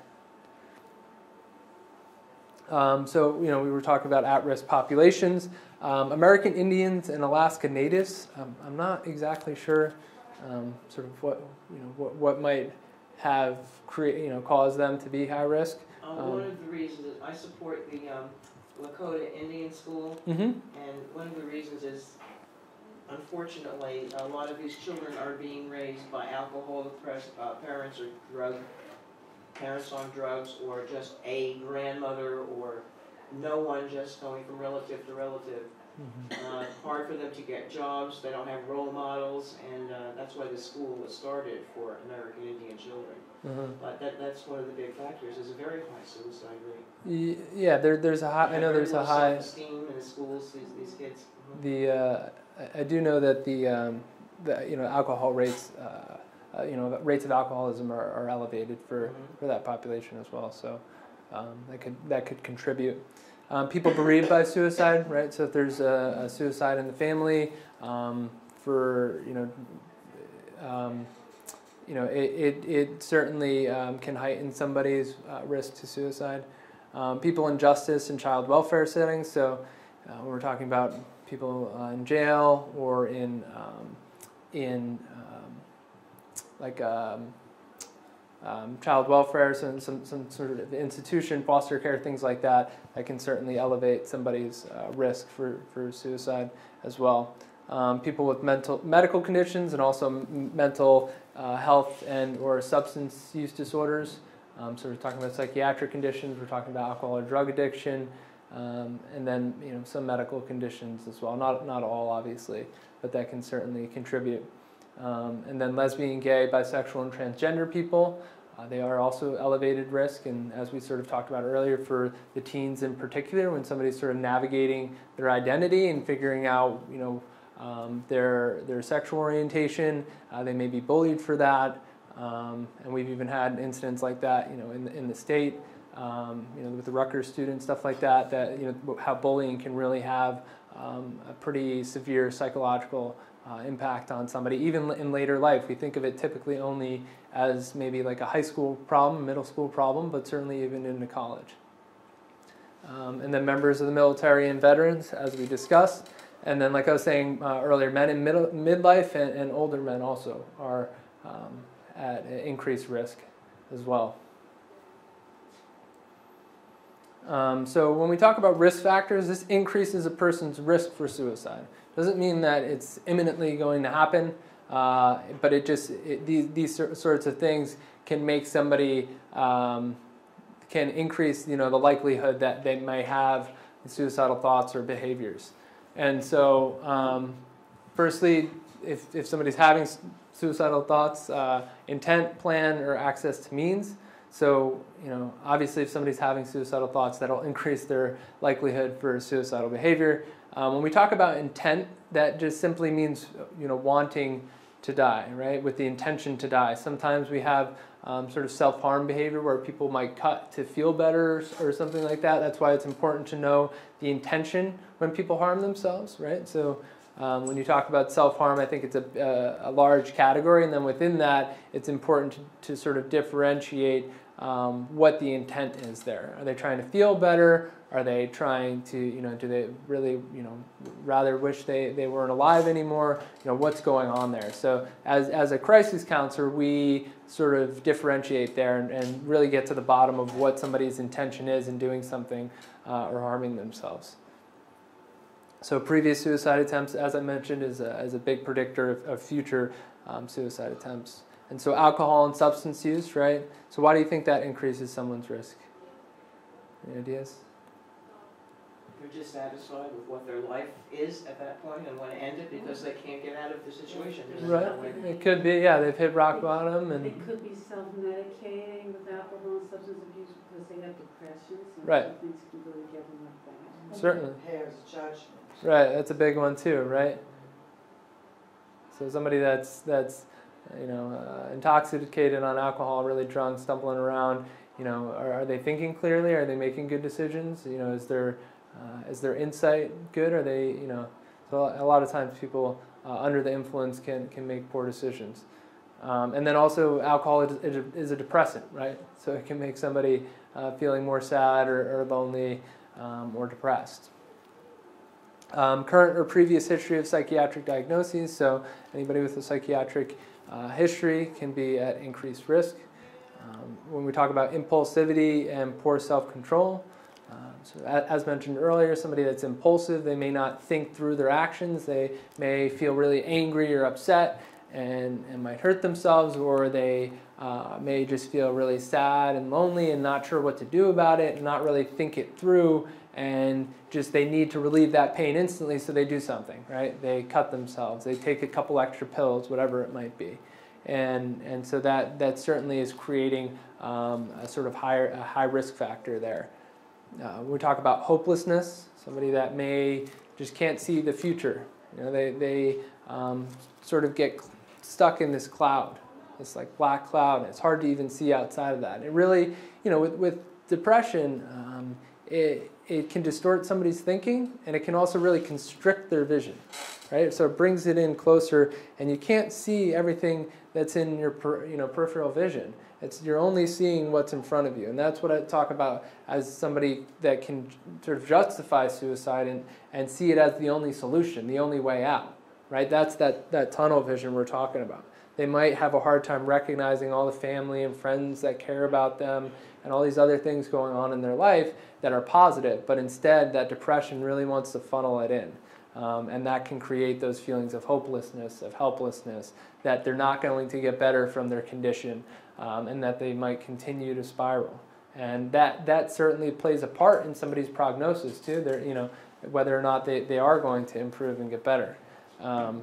Um, so, you know, we were talking about at-risk populations. Um, American Indians and Alaska Natives, um, I'm not exactly sure um, sort of what, you know, what, what might have create, you know, caused them to be high risk. Um, Um, one of the reasons is I support the um, Lakota Indian School, Mm-hmm. and one of the reasons is unfortunately, a lot of these children are being raised by alcoholic pres- uh, parents or drug parents on drugs, or just a grandmother, or no one, just going from relative to relative. Mm-hmm. Uh, hard for them to get jobs, they don't have role models, and uh, that's why the school was started for American Indian children. Mm-hmm. But that, that's one of the big factors, is a very high suicide rate. Y- Yeah, there, there's a high. I know there's a high. Self-esteem in the schools, these, these kids. Mhm. The uh, I I do know that the, um, the you know alcohol rates, uh, uh, you know rates of alcoholism are, are elevated for, Mhm. for that population as well. So um, that could that could contribute. Um, people bereaved by suicide, right? So if there's a, a suicide in the family, um, for you know, um, you know, it it, it certainly um, can heighten somebody's uh, risk to suicide. Um, people in justice and child welfare settings. So uh, when we're talking about people uh, in jail or in um, in um, like um, um, child welfare, some, some some sort of institution, foster care, things like that, that can certainly elevate somebody's uh, risk for, for suicide as well. Um, people with mental medical conditions and also m- mental uh, health and or substance use disorders. Um, so we're talking about psychiatric conditions. We're talking about alcohol or drug addiction. Um, and then you know some medical conditions as well. Not not all, obviously, but that can certainly contribute. Um, and then lesbian, gay, bisexual, and transgender people, uh, they are also elevated risk. And as we sort of talked about earlier, for the teens in particular, when somebody's sort of navigating their identity and figuring out you know um, their their sexual orientation, uh, they may be bullied for that. Um, and we've even had incidents like that, you know, in the, in the state. Um, you know, with the Rutgers students, stuff like that, that, you know, how bullying can really have um, a pretty severe psychological uh, impact on somebody, even in later life. We think of it typically only as maybe like a high school problem, middle school problem, but certainly even into college. Um, and then members of the military and veterans, as we discussed. And then, like I was saying uh, earlier, men in middle, midlife and, and older men also are um, at increased risk as well. Um, so when we talk about risk factors, this increases a person's risk for suicide. Doesn't mean that it's imminently going to happen, uh, but it just it, these these sorts of things can make somebody um, can increase you know the likelihood that they may have suicidal thoughts or behaviors. And so, um, firstly, if if somebody's having suicidal thoughts, uh, intent, plan, or access to means. So, you know, obviously if somebody's having suicidal thoughts, that'll increase their likelihood for suicidal behavior. Um, when we talk about intent, that just simply means, you know, wanting to die, right? With the intention to die. Sometimes we have um, sort of self-harm behavior where people might cut to feel better or, or something like that. That's why it's important to know the intention when people harm themselves, right? So Um, when you talk about self-harm, I think it's a, a, a large category, and then within that, it's important to, to sort of differentiate um, what the intent is there. Are they trying to feel better? Are they trying to, you know, do they really, you know, rather wish they, they weren't alive anymore? You know, what's going on there? So as, as a crisis counselor, we sort of differentiate there and, and really get to the bottom of what somebody's intention is in doing something uh, or harming themselves. So previous suicide attempts, as I mentioned, is a, is a big predictor of, of future um, suicide attempts. And so alcohol and substance use, right? So why do you think that increases someone's risk? Any ideas? They're dissatisfied with what their life is at that point and want to end it because they can't get out of the situation. There's Right. no way. It could be, yeah, they've hit rock bottom. They and could be self-medicating with alcohol and substance abuse because they have depression. So Right. things can really get them like that. Certainly. Impairs judgment. Right, that's a big one too, right? So somebody that's, that's you know, uh, intoxicated on alcohol, really drunk, stumbling around, you know, are, are they thinking clearly? Are they making good decisions? You know, is their, uh, is their insight good? Are they, you know, so a lot of times people uh, under the influence can, can make poor decisions. Um, and then also alcohol is, is a depressant, right? So it can make somebody uh, feeling more sad or, or lonely um, or depressed. Um, current or previous history of psychiatric diagnoses, so anybody with a psychiatric uh, history can be at increased risk. Um, when we talk about impulsivity and poor self-control, uh, so as mentioned earlier, somebody that's impulsive, they may not think through their actions. They may feel really angry or upset and, and might hurt themselves, or they uh, may just feel really sad and lonely and not sure what to do about it and not really think it through, and just they need to relieve that pain instantly, so they do something, right? They cut themselves, they take a couple extra pills, whatever it might be. And, and so that, that certainly is creating um, a sort of higher, a high risk factor there. Uh, we talk about hopelessness, somebody that may just can't see the future. You know, they, they um, sort of get stuck in this cloud, this like black cloud, and it's hard to even see outside of that. It really, you know, with, with depression, um, it, it can distort somebody's thinking, and it can also really constrict their vision, right? So it brings it in closer, and you can't see everything that's in your per, you know, peripheral vision. It's, you're only seeing what's in front of you, and that's what I talk about as somebody that can sort of justify suicide and, and see it as the only solution, the only way out, right? That's that, that tunnel vision we're talking about. They might have a hard time recognizing all the family and friends that care about them and all these other things going on in their life that are positive, but instead that depression really wants to funnel it in. Um, and that can create those feelings of hopelessness, of helplessness, that they're not going to get better from their condition, um, and that they might continue to spiral. And that, that certainly plays a part in somebody's prognosis too, they're, you know, whether or not they, they are going to improve and get better. Um,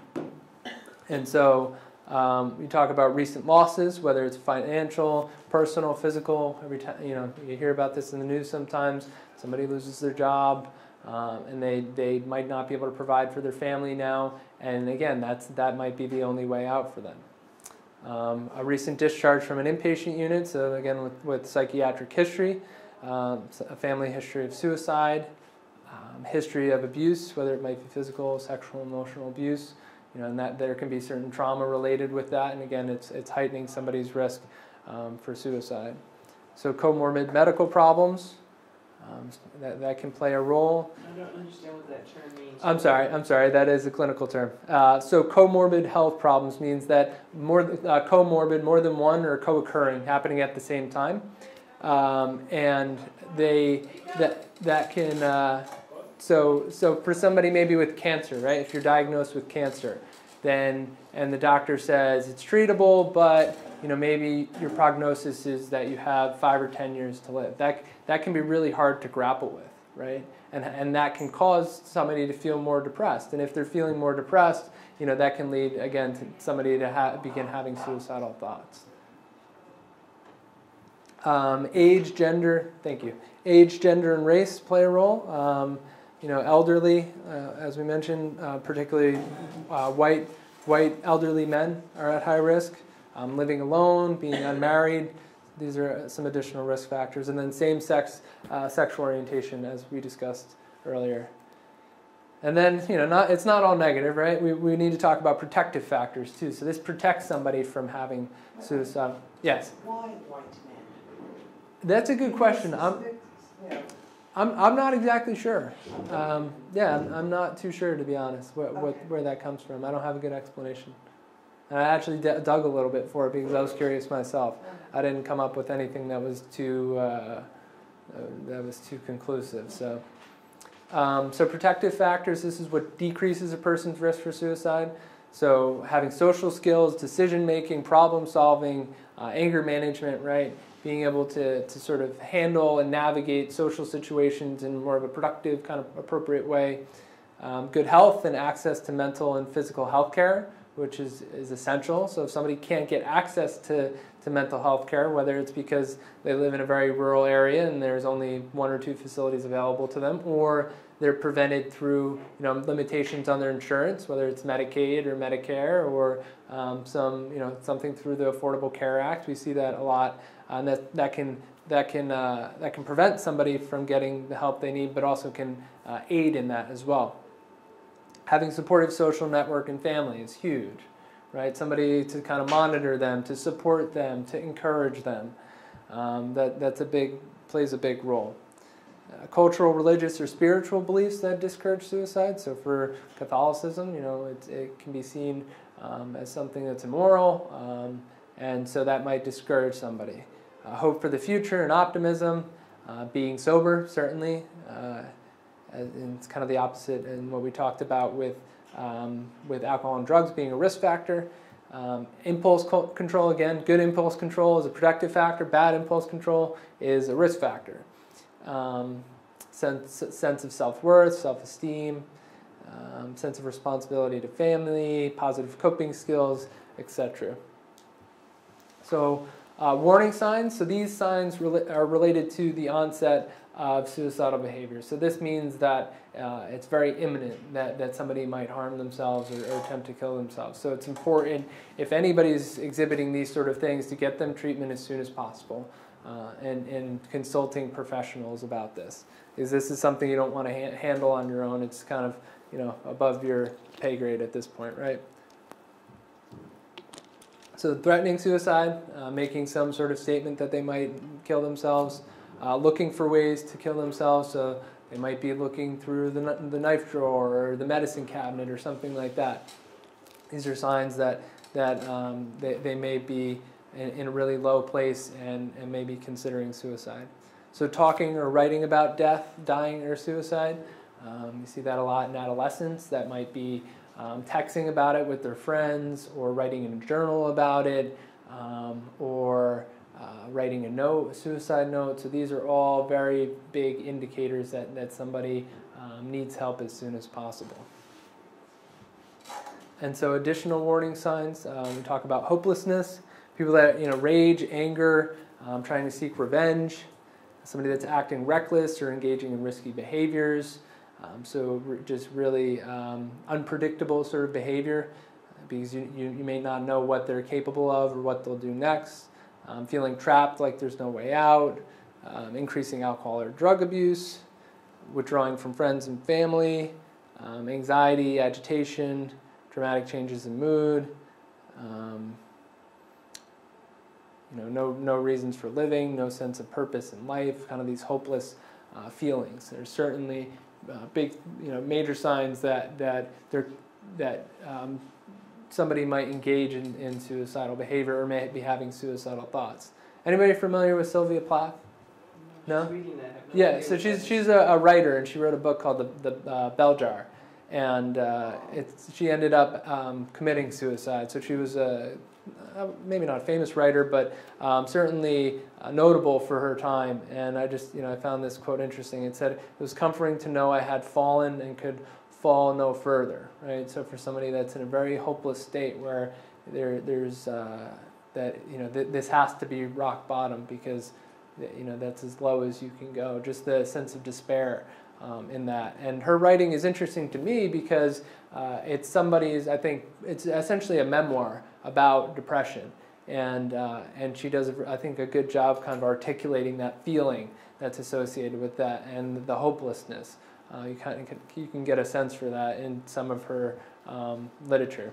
and so um, we talk about recent losses, whether it's financial, personal, physical. Every time, you know, you hear about this in the news sometimes. Somebody loses their job. Um, and they, they might not be able to provide for their family now, and again, that's, that might be the only way out for them. Um, a recent discharge from an inpatient unit, so again with, with psychiatric history, um, a family history of suicide, um, history of abuse, whether it might be physical, sexual, emotional abuse, you know, and that there can be certain trauma related with that, and again, it's, it's heightening somebody's risk um, for suicide. So comorbid medical problems. Um, that, that can play a role. I don't understand what that term means. I'm sorry, I'm sorry, that is a clinical term. Uh, so comorbid health problems means that more uh, comorbid, more than one, or co-occurring, happening at the same time. Um, and they, that, that can, uh, so, so for somebody maybe with cancer, right, if you're diagnosed with cancer, then, and the doctor says it's treatable, but you know, maybe your prognosis is that you have five or ten years to live. That, that can be really hard to grapple with, right? And, and that can cause somebody to feel more depressed. And if they're feeling more depressed, you know, that can lead, again, to somebody to ha begin having suicidal thoughts. Um, age, gender, thank you. Age, gender, and race play a role. Um, you know, elderly, uh, as we mentioned, uh, particularly uh, white, white elderly men are at high risk. Um, living alone, being unmarried, these are some additional risk factors. And then same-sex uh, sexual orientation, as we discussed earlier. And then, you know, not, it's not all negative, right? We, we need to talk about protective factors, too. So this protects somebody from having suicide. Yes? Why white men? That's a good question. I'm, Yeah. I'm, I'm not exactly sure. Um, yeah, I'm, I'm not too sure, to be honest, what, what, Okay. where that comes from. I don't have a good explanation. And I actually d dug a little bit for it because I was curious myself. I didn't come up with anything that was too uh, uh, that was too conclusive. So, um, so protective factors. This is what decreases a person's risk for suicide. So having social skills, decision making, problem solving, uh, anger management, right? Being able to to sort of handle and navigate social situations in more of a productive, kind of appropriate way. Um, good health and access to mental and physical health care, which is, is essential. So if somebody can't get access to, to mental health care, whether it's because they live in a very rural area and there's only one or two facilities available to them, or they're prevented through you know, limitations on their insurance, whether it's Medicaid or Medicare, or um, some, you know, something through the Affordable Care Act. We see that a lot, uh, and that, that, can, that, can, uh, that can prevent somebody from getting the help they need, but also can uh, aid in that as well. Having supportive social network and family is huge, right? Somebody to kind of monitor them, to support them, to encourage them. Um, that that's a big plays a big role. Uh, cultural, religious, or spiritual beliefs that discourage suicide. So for Catholicism, you know, it it can be seen um, as something that's immoral, um, and so that might discourage somebody. Uh, hope for the future and optimism. Uh, being sober, certainly, uh, and it's kind of the opposite in what we talked about with, um, with alcohol and drugs being a risk factor. Um, impulse co- control, again, good impulse control is a protective factor, bad impulse control is a risk factor. Um, sense, sense of self-worth, self-esteem, um, sense of responsibility to family, positive coping skills, et cetera. So uh, warning signs, so these signs rela- are related to the onset of suicidal behavior. So this means that uh, it's very imminent that, that somebody might harm themselves or, or attempt to kill themselves. So it's important, if anybody's exhibiting these sort of things, to get them treatment as soon as possible uh, and, and consulting professionals about this. Because this is something you don't want to ha- handle on your own. It's kind of, you know, above your pay grade at this point, right? So threatening suicide, uh, making some sort of statement that they might kill themselves, uh, looking for ways to kill themselves. So they might be looking through the, the knife drawer or the medicine cabinet or something like that. These are signs that, that um, they, they may be in, in a really low place and, and may be considering suicide. So talking or writing about death, dying, or suicide. Um, you see that a lot in adolescents. That might be Um, texting about it with their friends, or writing in a journal about it, um, or uh, writing a note, a suicide note. So these are all very big indicators that, that somebody um, needs help as soon as possible. And so additional warning signs, um, we talk about hopelessness, people that, you know, rage, anger, um, trying to seek revenge, somebody that's acting reckless or engaging in risky behaviors. Um, so re- just really um, unpredictable sort of behavior, because you, you, you may not know what they're capable of or what they'll do next. Um, feeling trapped, like there's no way out. Um, increasing alcohol or drug abuse. Withdrawing from friends and family. Um, anxiety, agitation, dramatic changes in mood. Um, you know, no, no reasons for living, no sense of purpose in life, kind of these hopeless uh, feelings. There's certainly Uh, big, you know, major signs that that they're that um, somebody might engage in, in suicidal behavior or may be having suicidal thoughts. Anybody familiar with Sylvia Plath? No. Just reading that, I have no Yeah, idea so what she's that is. she's a, a writer, and she wrote a book called the the uh, Bell Jar, and uh, it's she ended up um, committing suicide. So she was a uh, maybe not a famous writer, but um, certainly uh, notable for her time. And I just, you know, I found this quote interesting. It said, "It was comforting to know I had fallen and could fall no further." Right. So for somebody that's in a very hopeless state, where there there's uh, that, you know, th- this has to be rock bottom, because, you know, that's as low as you can go. Just the sense of despair um, in that. And her writing is interesting to me because uh, it's somebody's, I think, it's essentially a memoir about depression. And uh, and she does, I think, a good job kind of articulating that feeling that's associated with that and the hopelessness. Uh, you kind of can, you can get a sense for that in some of her um, literature.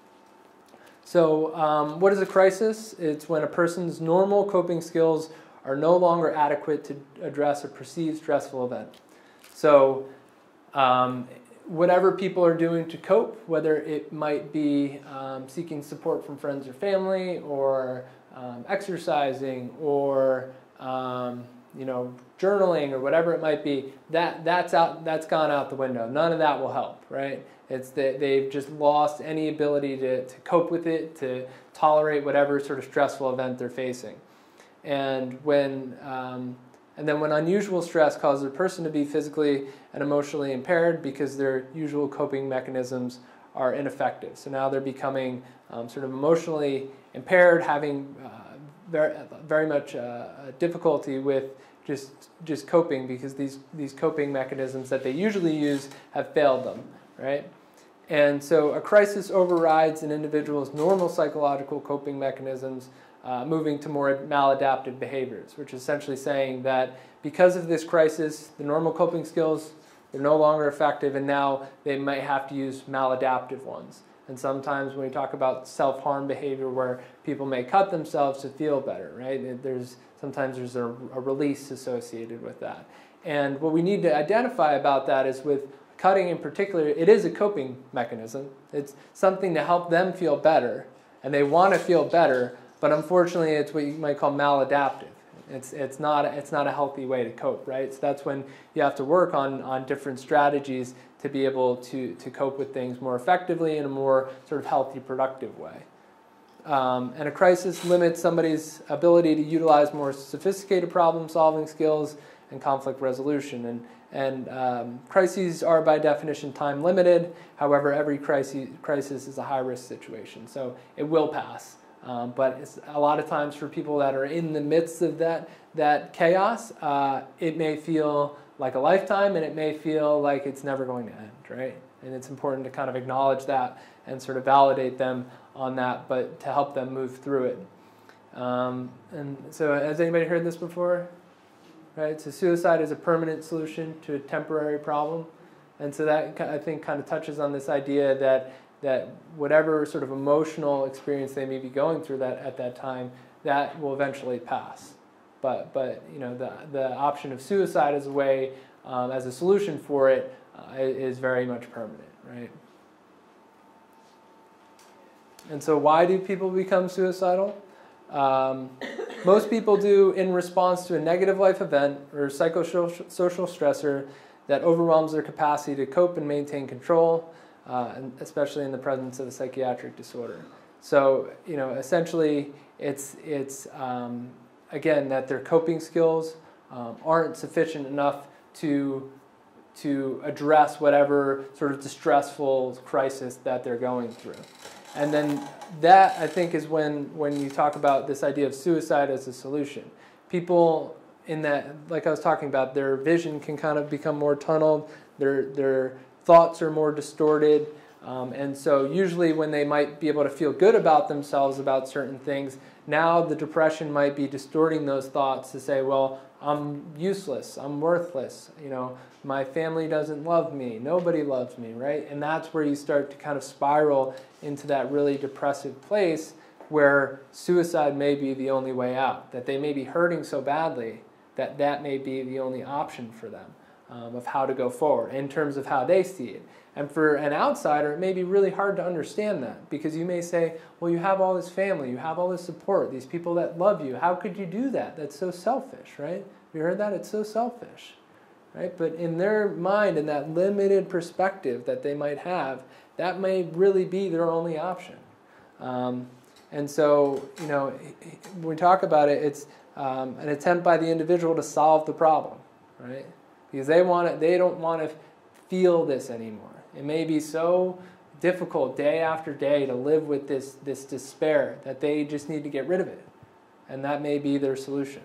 So um, what is a crisis? It's when a person's normal coping skills are no longer adequate to address a perceived stressful event. So um, whatever people are doing to cope, whether it might be um, seeking support from friends or family, or um, exercising, or um, you know, journaling, or whatever it might be, that that's out that's gone out the window. None of that will help, right? It's that they've just lost any ability to, to cope with it, to tolerate whatever sort of stressful event they're facing. And when um, and then when unusual stress causes a person to be physically and emotionally impaired because their usual coping mechanisms are ineffective. So now they're becoming um, sort of emotionally impaired, having uh, very, very much uh, difficulty with just just coping, because these these coping mechanisms that they usually use have failed them, right? And so a crisis overrides an individual's normal psychological coping mechanisms, uh, moving to more maladaptive behaviors, which is essentially saying that because of this crisis, the normal coping skills, they're no longer effective, and now they might have to use maladaptive ones. And sometimes when we talk about self-harm behavior, where people may cut themselves to feel better, right? There's sometimes there's a, a release associated with that. And what we need to identify about that is, with cutting in particular, it is a coping mechanism. It's something to help them feel better, and they want to feel better, but unfortunately it's what you might call maladaptive. It's, it's, not, it's not a healthy way to cope, right? So that's when you have to work on, on different strategies to be able to, to cope with things more effectively in a more sort of healthy, productive way. Um, and a crisis limits somebody's ability to utilize more sophisticated problem-solving skills and conflict resolution. And, and um, crises are by definition time-limited. However, every crisis, crisis is a high-risk situation, so it will pass. Um, but it's a lot of times for people that are in the midst of that, that chaos, uh, it may feel like a lifetime, and it may feel like it's never going to end, right? And it's important to kind of acknowledge that and sort of validate them on that, but to help them move through it. Um, and so has anybody heard this before? Right, so suicide is a permanent solution to a temporary problem. And so that, I think, kind of touches on this idea that, that whatever sort of emotional experience they may be going through that, at that time, that will eventually pass. But, but you know, the, the option of suicide as a way, um, as a solution for it, uh, is very much permanent, right? And so why do people become suicidal? Um, most people do in response to a negative life event or psychosocial stressor that overwhelms their capacity to cope and maintain control, uh, and especially in the presence of a psychiatric disorder. So, you know, essentially, it's it's um, again that their coping skills um, aren't sufficient enough to to address whatever sort of distressful crisis that they're going through. And then that, I think, is when, when you talk about this idea of suicide as a solution. People in that, like I was talking about, their vision can kind of become more tunneled, their, their thoughts are more distorted, um, and so usually when they might be able to feel good about themselves about certain things, now the depression might be distorting those thoughts to say, well, I'm useless, I'm worthless, you know, my family doesn't love me, nobody loves me, right? And that's where you start to kind of spiral into that really depressive place where suicide may be the only way out, that they may be hurting so badly that that may be the only option for them um, of how to go forward in terms of how they see it. And for an outsider, it may be really hard to understand that because you may say, well, you have all this family, you have all this support, these people that love you. How could you do that? That's so selfish, right? You heard that? It's so selfish, right? But in their mind, in that limited perspective that they might have, that may really be their only option. Um, and so, you know, when we talk about it, it's um, an attempt by the individual to solve the problem, right? Because they want it, they don't want to feel this anymore. It may be so difficult day after day to live with this, this despair that they just need to get rid of it. And that may be their solution.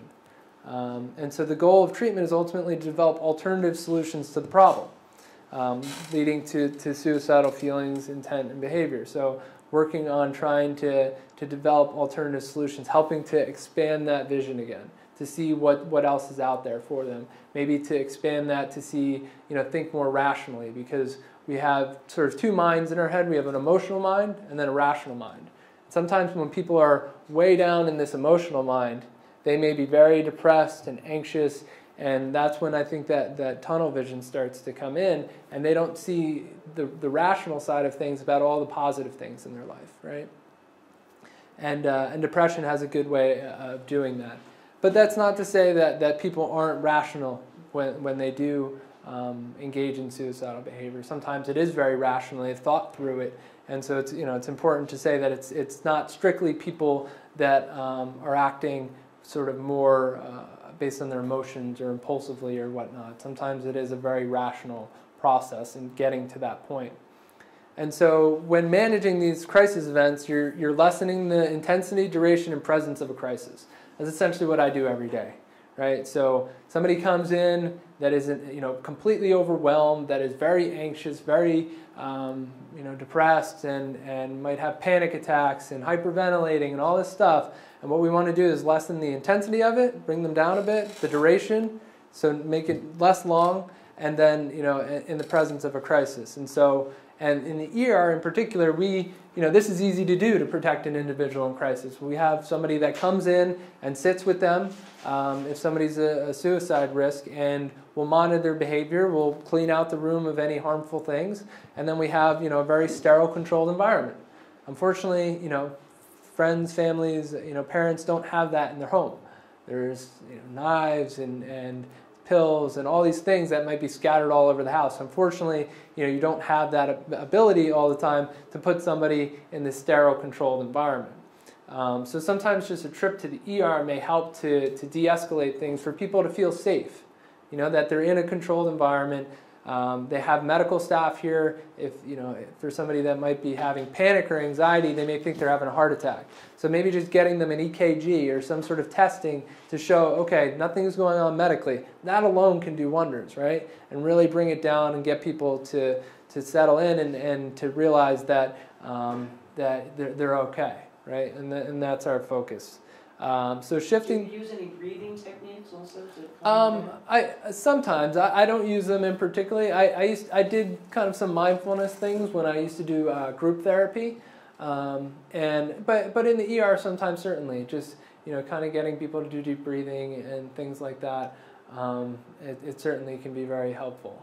Um, and so the goal of treatment is ultimately to develop alternative solutions to the problem, um, leading to, to suicidal feelings, intent, and behavior. So working on trying to, to develop alternative solutions, helping to expand that vision again, to see what, what else is out there for them. Maybe to expand that to see, you know, think more rationally, because we have sort of two minds in our head. We have an emotional mind and then a rational mind. Sometimes when people are way down in this emotional mind, they may be very depressed and anxious, and that's when I think that, that tunnel vision starts to come in, and they don't see the, the rational side of things about all the positive things in their life, right? And, uh, and depression has a good way of doing that. But that's not to say that, that people aren't rational when, when they do um, engage in suicidal behavior. Sometimes it is very rational, they've thought through it, and so it's, you know, it's important to say that it's, it's not strictly people that um, are acting sort of more uh, based on their emotions or impulsively or whatnot. Sometimes it is a very rational process in getting to that point. And so when managing these crisis events, you're, you're lessening the intensity, duration, and presence of a crisis. That's essentially what I do every day, right? So somebody comes in that is, you know, completely overwhelmed, that is very anxious, very um, you know, depressed, and, and might have panic attacks and hyperventilating and all this stuff. And what we want to do is lessen the intensity of it, bring them down a bit, the duration, so make it less long, and then, you know, in the presence of a crisis. And so, and in the E R in particular, we, you know, this is easy to do to protect an individual in crisis. We have somebody that comes in and sits with them um, if somebody's a, a suicide risk, and we'll monitor their behavior, we'll clean out the room of any harmful things, and then we have, you know, a very sterile, controlled environment. Unfortunately, you know, friends, families, you know, parents don't have that in their home. there's you know, knives and, and pills and all these things that might be scattered all over the house. Unfortunately, you know, you don't have that ability all the time to put somebody in this sterile, controlled environment. Um, so sometimes just a trip to the E R may help to, to de-escalate things for people to feel safe, you know, that they're in a controlled environment. Um, they have medical staff here. If, you know, for somebody that might be having panic or anxiety, they may think they're having a heart attack. So maybe just getting them an E K G or some sort of testing to show, okay, nothing's going on medically. That alone can do wonders, right? And really bring it down and get people to, to settle in and, and to realize that, um, that they're, they're okay, right? And, th and that's our focus. Um, so shifting. Do you use any breathing techniques also to? Um, I sometimes I, I don't use them in particularly. I I, used, I did kind of some mindfulness things when I used to do uh, group therapy, um, and but but in the E R sometimes certainly just you know kind of getting people to do deep breathing and things like that. Um, it, it certainly can be very helpful.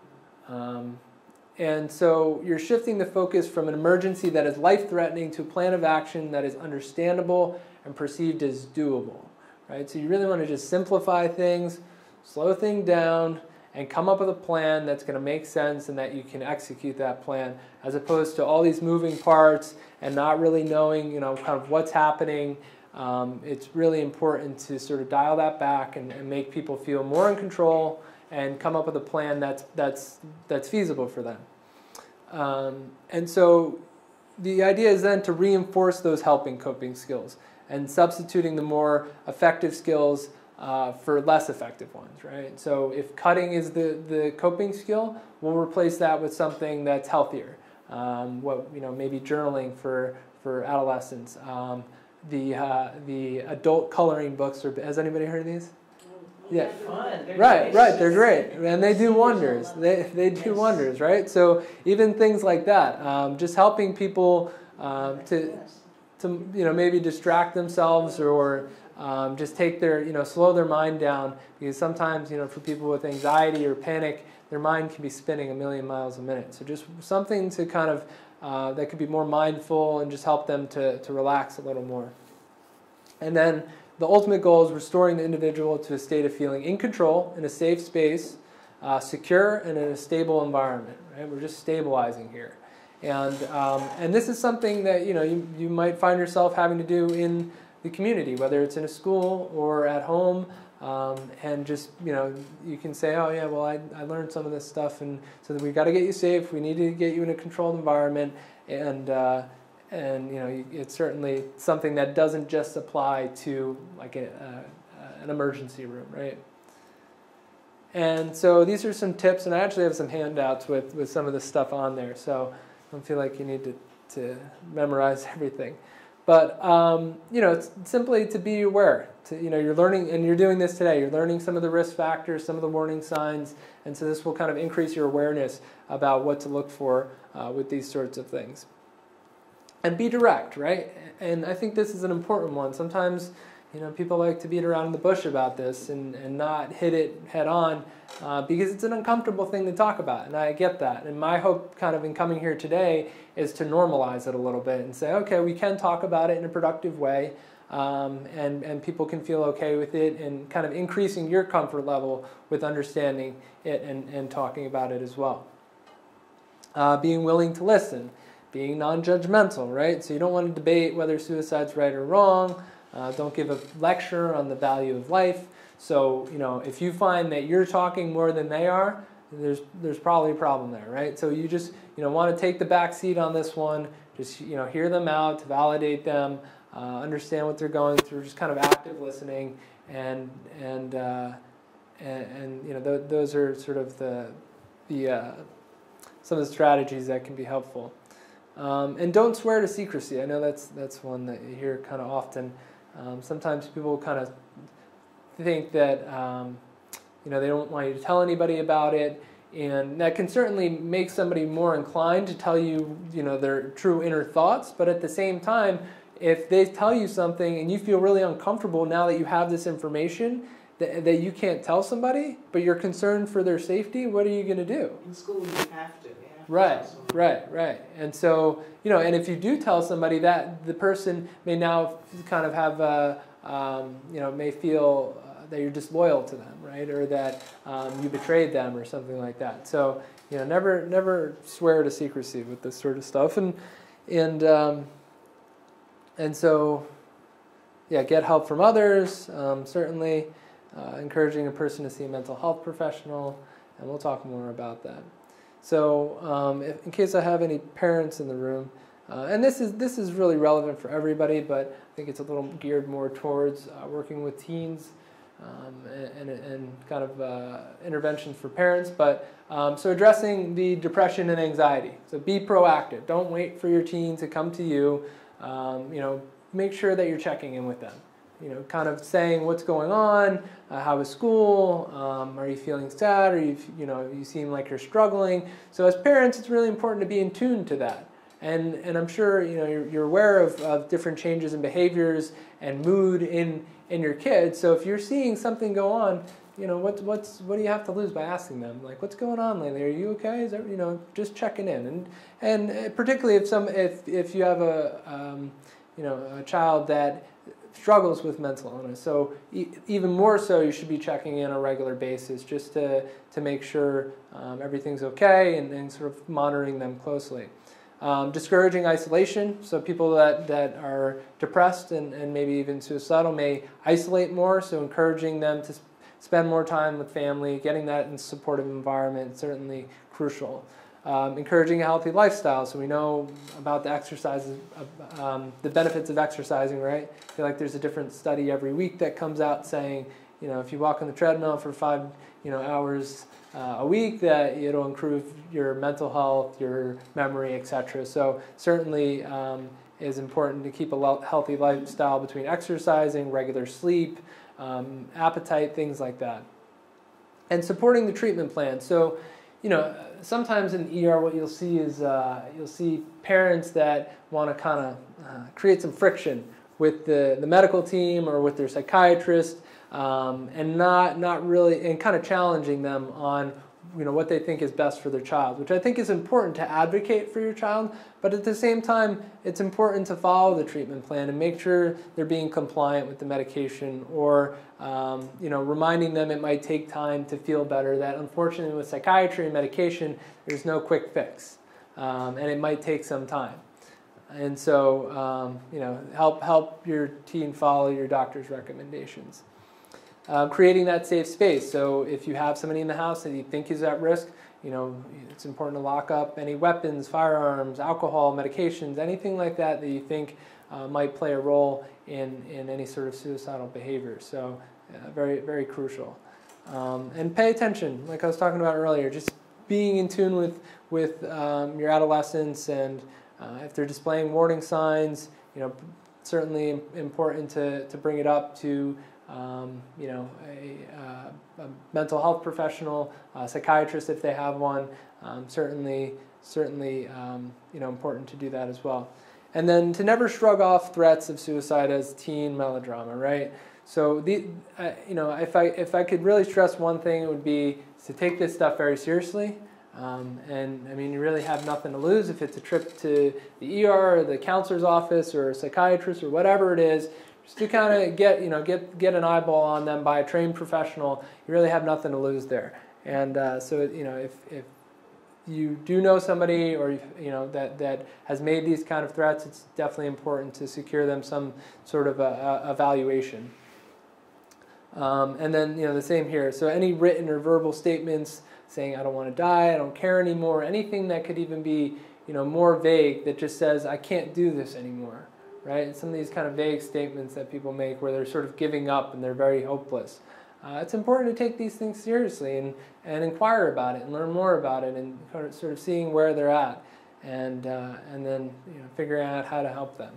Um, and so you're shifting the focus from an emergency that is life-threatening to a plan of action that is understandable and perceived as doable, right? So you really want to just simplify things, slow things down, and come up with a plan that's going to make sense and that you can execute that plan, as opposed to all these moving parts and not really knowing, you know, kind of what's happening. Um, it's really important to sort of dial that back and, and make people feel more in control and come up with a plan that's that's that's feasible for them. Um, and so the idea is then to reinforce those helping coping skills and substituting the more effective skills uh, for less effective ones, right? So if cutting is the, the coping skill, we'll replace that with something that's healthier. Um, what you know, maybe journaling for for adolescents. Um, the uh, the adult coloring books. Are, has anybody heard of these? Yeah. Fun. They're Right, nice. right. They're great, and they do wonders. They they do Yes. wonders, right? So even things like that, um, just helping people um, to. Yes. to you know maybe distract themselves or um, just take their you know slow their mind down, because sometimes you know for people with anxiety or panic, their mind can be spinning a million miles a minute. So just something to kind of uh, that could be more mindful and just help them to to relax a little more. And then the ultimate goal is restoring the individual to a state of feeling in control, in a safe space, uh, secure, and in a stable environment. Right? We're just stabilizing here. And, um, and this is something that you, know, you, you might find yourself having to do in the community, whether it's in a school or at home. Um, and just, you know, you can say, oh yeah, well I, I learned some of this stuff, and so we've got to get you safe, we need to get you in a controlled environment, and, uh, and you know, it's certainly something that doesn't just apply to like a, uh, an emergency room, right? And so these are some tips, and I actually have some handouts with, with some of this stuff on there, so don't feel like you need to, to memorize everything. But, um, you know, it's simply to be aware. To, you know, you're learning, and you're doing this today, you're learning some of the risk factors, some of the warning signs, and so this will kind of increase your awareness about what to look for uh, with these sorts of things. And be direct, right? And I think this is an important one. Sometimes, you know, people like to beat around the bush about this and, and not hit it head on uh, because it's an uncomfortable thing to talk about, and I get that. And my hope kind of in coming here today is to normalize it a little bit and say, okay, we can talk about it in a productive way, um, and, and people can feel okay with it, and kind of increasing your comfort level with understanding it and, and talking about it as well. Uh, being willing to listen, being non-judgmental, right? So you don't want to debate whether suicide's right or wrong. Uh, don't give a lecture on the value of life. So, you know, if you find that you're talking more than they are, there's there's probably a problem there, right? So you just, you know, want to take the back seat on this one. Just, you know, hear them out, to validate them, uh, understand what they're going through, just kind of active listening, and and uh, and, and you know, th those are sort of the the uh, some of the strategies that can be helpful. Um, and don't swear to secrecy. I know that's that's one that you hear kind of often. Um, sometimes people kind of think that um, you know, they don't want you to tell anybody about it, and that can certainly make somebody more inclined to tell you, you know, their true inner thoughts. But at the same time, if they tell you something and you feel really uncomfortable now that you have this information that, that you can't tell somebody, but you're concerned for their safety, what are you going to do? In school, you have to. You have to Right, tell someone. right, right. And so, you know, and if you do tell somebody that, the person may now kind of have a, um, you know, may feel uh, that you're disloyal to them, right? Or that um, you betrayed them or something like that. So, you know, never never swear to secrecy with this sort of stuff. And, and, um, and so, yeah, get help from others, um, certainly. Uh, encouraging a person to see a mental health professional, and we'll talk more about that. So, um, if, in case I have any parents in the room, uh, and this is this is really relevant for everybody, but I think it's a little geared more towards uh, working with teens um, and, and, and kind of uh, interventions for parents. But um, so addressing the depression and anxiety. So be proactive. Don't wait for your teen to come to you. Um, you know, make sure that you're checking in with them. You know, kind of saying what's going on, uh, how is school, um, are you feeling sad, or you, you know, you seem like you're struggling. So as parents, it's really important to be in tune to that. And and I'm sure, you know, you're, you're aware of, of different changes in behaviors and mood in in your kids. So if you're seeing something go on, you know, what what's what do you have to lose by asking them? Like, what's going on lately? Are you okay? Is that, you know, just checking in. And and particularly if some if if you have a um, you know, a child that struggles with mental illness. So e even more so, you should be checking in on a regular basis just to, to make sure um, everything's okay and, and sort of monitoring them closely. Um, discouraging isolation. So people that, that are depressed and, and maybe even suicidal may isolate more, so encouraging them to spend more time with family, getting that in a supportive environment is certainly crucial. Um, encouraging a healthy lifestyle, so we know about the exercises, of, um, the benefits of exercising, right? I feel like there's a different study every week that comes out saying, you know, if you walk on the treadmill for five, you know, hours uh, a week, that it'll improve your mental health, your memory, et cetera. So certainly um, is important to keep a healthy lifestyle between exercising, regular sleep, um, appetite, things like that, and supporting the treatment plan. So, you know, sometimes in E R what you'll see is uh, you'll see parents that want to kind of uh, create some friction with the, the medical team or with their psychiatrist, um, and not not really, and kind of challenging them on, you know, what they think is best for their child, which I think is important to advocate for your child, but at the same time, it's important to follow the treatment plan and make sure they're being compliant with the medication, or um, you know, reminding them it might take time to feel better, that unfortunately with psychiatry and medication, there's no quick fix, um, and it might take some time. And so, um, you know, help, help your teen follow your doctor's recommendations. Uh, creating that safe space. So if you have somebody in the house that you think is at risk, you know, it's important to lock up any weapons, firearms, alcohol, medications, anything like that that you think uh, might play a role in, in any sort of suicidal behavior. So uh, very, very crucial. Um, and pay attention, like I was talking about earlier, just being in tune with, with um, your adolescents, and uh, if they're displaying warning signs, you know, certainly important to, to bring it up to Um, you know, a, uh, a mental health professional, a psychiatrist if they have one. Um, certainly, certainly, um, you know, important to do that as well. And then to never shrug off threats of suicide as teen melodrama, right? So the, uh, you know, if I if I could really stress one thing, it would be to take this stuff very seriously. Um, and I mean, you really have nothing to lose if it's a trip to the E R or the counselor's office or a psychiatrist or whatever it is. Just to kind of get, you know, get get an eyeball on them by a trained professional, you really have nothing to lose there. And uh, so, you know, if if you do know somebody, or you know, that that has made these kind of threats, it's definitely important to secure them some sort of a, a evaluation. Um, and then, you know, the same here. So any written or verbal statements saying I don't want to die, I don't care anymore, anything that could even be, you know, more vague, that just says I can't do this anymore. Right? Some of these kind of vague statements that people make where they're sort of giving up and they're very hopeless. Uh, it's important to take these things seriously and, and inquire about it and learn more about it, and sort of seeing where they're at, and, uh, and then, you know, figuring out how to help them.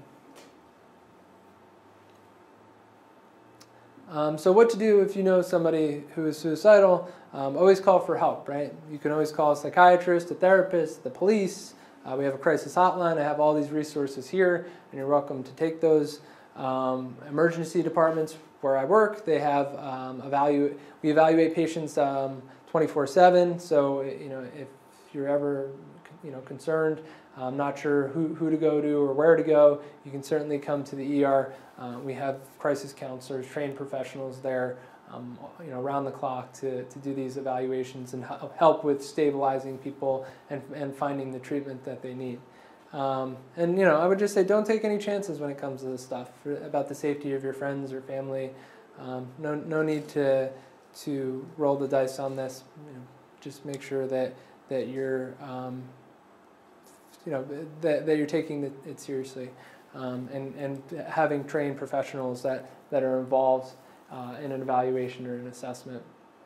Um, so what to do if you know somebody who is suicidal? Um, always call for help, right? You can always call a psychiatrist, a therapist, the police. Uh, we have a crisis hotline. I have all these resources here, and you're welcome to take those. Um, emergency departments where I work, they have um, evaluate. We evaluate patients um, twenty-four seven. So, you know, if you're ever you know, concerned, um, not sure who, who to go to or where to go, you can certainly come to the E R. Uh, we have crisis counselors, trained professionals there, um, you know, around the clock to, to do these evaluations and help with stabilizing people and, and finding the treatment that they need. Um, and, you know, I would just say don't take any chances when it comes to this stuff for, about the safety of your friends or family. Um, no, no need to, to roll the dice on this. You know, just make sure that, that you're, um, you know, that, that you're taking it, it seriously. Um, and, and having trained professionals that, that are involved uh, in an evaluation or an assessment.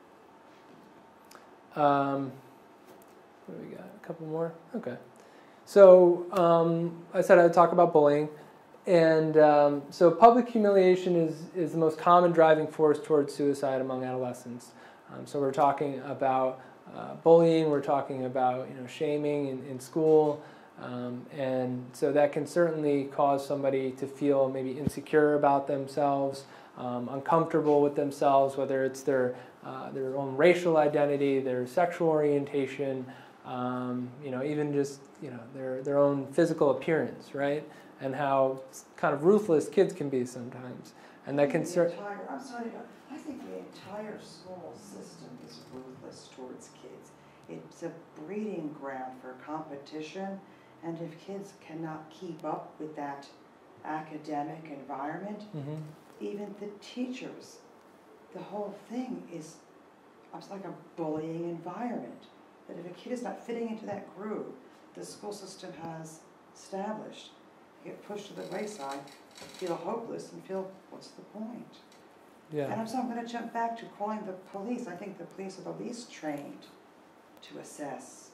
Um, what do we got? A couple more? Okay. So um, I said I'd talk about bullying. And um, so public humiliation is, is the most common driving force towards suicide among adolescents. Um, so we're talking about uh, bullying, we're talking about you know, shaming in, in school, um, and so that can certainly cause somebody to feel maybe insecure about themselves, um, uncomfortable with themselves, whether it's their, uh, their own racial identity, their sexual orientation, um, you know, even just you know, their, their own physical appearance, right? And how kind of ruthless kids can be sometimes. And that can certainly... I'm sorry, I think the entire school system is ruthless towards kids. It's a breeding ground for competition, and if kids cannot keep up with that academic environment, mm-hmm. even the teachers, the whole thing is it's like a bullying environment. That if a kid is not fitting into that groove the school system has established, get pushed to the wayside, feel hopeless, and feel, what's the point? Yeah. And I'm, so I'm going to jump back to calling the police. I think the police are the least trained to assess.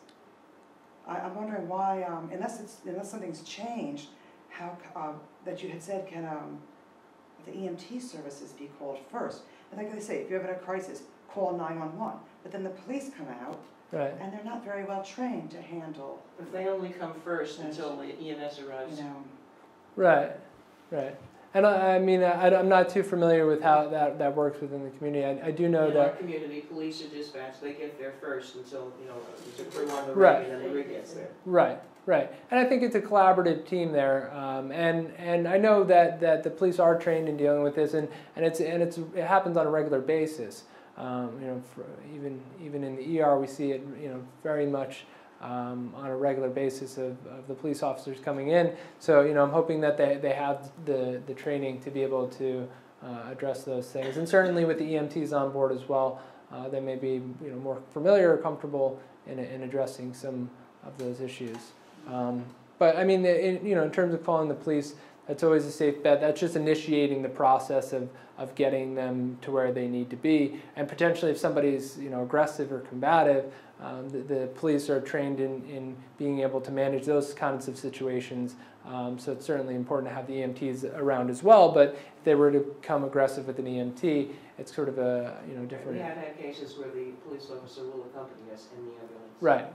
I, I'm wondering why, um, unless it's unless something's changed, how uh, that you had said can um, the E M T services be called first? And like they say, if you're having a crisis, call nine one one. But then the police come out. Right. And they're not very well trained to handle. If they only come first until the E M S arrives. You know. Right, right. And I, I mean, I, I'm not too familiar with how that, that works within the community. I, I do know In that... our community, police are dispatched, they get there first until, you know, there's a crew on the rig Right. and then the rig gets there. Right, right. And I think it's a collaborative team there. Um, and, and I know that, that the police are trained in dealing with this, and, and, it's, and it's, it happens on a regular basis. Um, you know, for even even in the E R, we see it, you know, very much um, on a regular basis of, of the police officers coming in. So, you know, I'm hoping that they, they have the, the training to be able to uh, address those things. And certainly with the E M Ts on board as well, uh, they may be, you know, more familiar or comfortable in, in addressing some of those issues. Um, but I mean, in, you know, in terms of calling the police, that's always a safe bet. That's just initiating the process of, of getting them to where they need to be. And potentially if somebody's you know, aggressive or combative, um, the, the police are trained in, in being able to manage those kinds of situations. Um, so it's certainly important to have the E M Ts around as well. But if they were to become aggressive with an E M T, it's sort of a you know different... We have had cases where the police officer will accompany us in the ambulance. Right,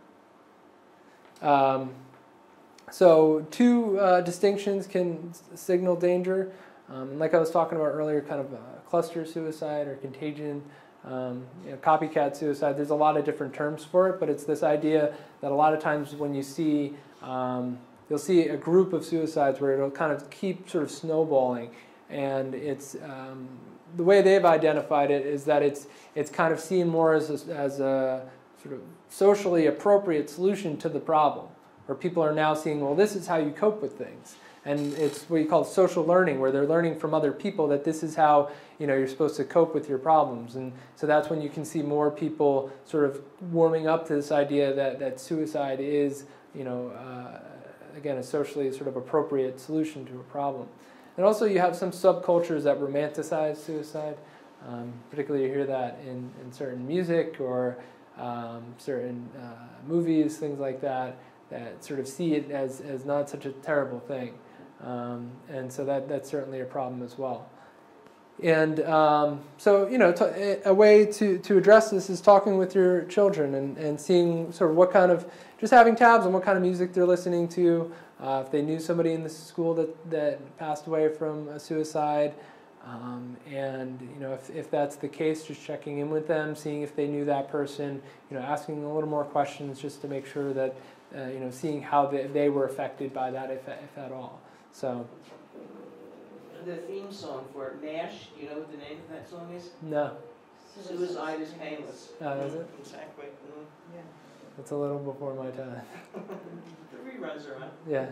right. Um, So two uh, distinctions can signal danger. Um, and like I was talking about earlier, kind of uh, cluster suicide or contagion, um, you know, copycat suicide. There's a lot of different terms for it, but it's this idea that a lot of times when you see, um, you'll see a group of suicides where it'll kind of keep sort of snowballing. And it's um, the way they've identified it is that it's it's kind of seen more as a, as a sort of socially appropriate solution to the problem. Where people are now seeing, well, this is how you cope with things. And it's what you call social learning, where they're learning from other people that this is how you know, you're supposed to cope with your problems. And so that's when you can see more people sort of warming up to this idea that, that suicide is, you know, uh, again, a socially sort of appropriate solution to a problem. And also you have some subcultures that romanticize suicide. Um, particularly you hear that in, in certain music or um, certain uh, movies, things like that, that sort of see it as, as not such a terrible thing. Um, and so that, that's certainly a problem as well. And um, so, you know, t- a way to, to address this is talking with your children and, and seeing sort of what kind of, just having tabs on what kind of music they're listening to. Uh, if they knew somebody in the school that, that passed away from a suicide. Um, and, you know, if, if that's the case, just checking in with them, seeing if they knew that person, you know, asking a little more questions just to make sure that, uh, you know, seeing how they, they were affected by that, if, if at all. So, The theme song for MASH, do you know what the name of that song is? no. Suicide is Painless. Oh, is it? Exactly. Mm. Yeah. It's a little before my time. The reruns are on. Yeah.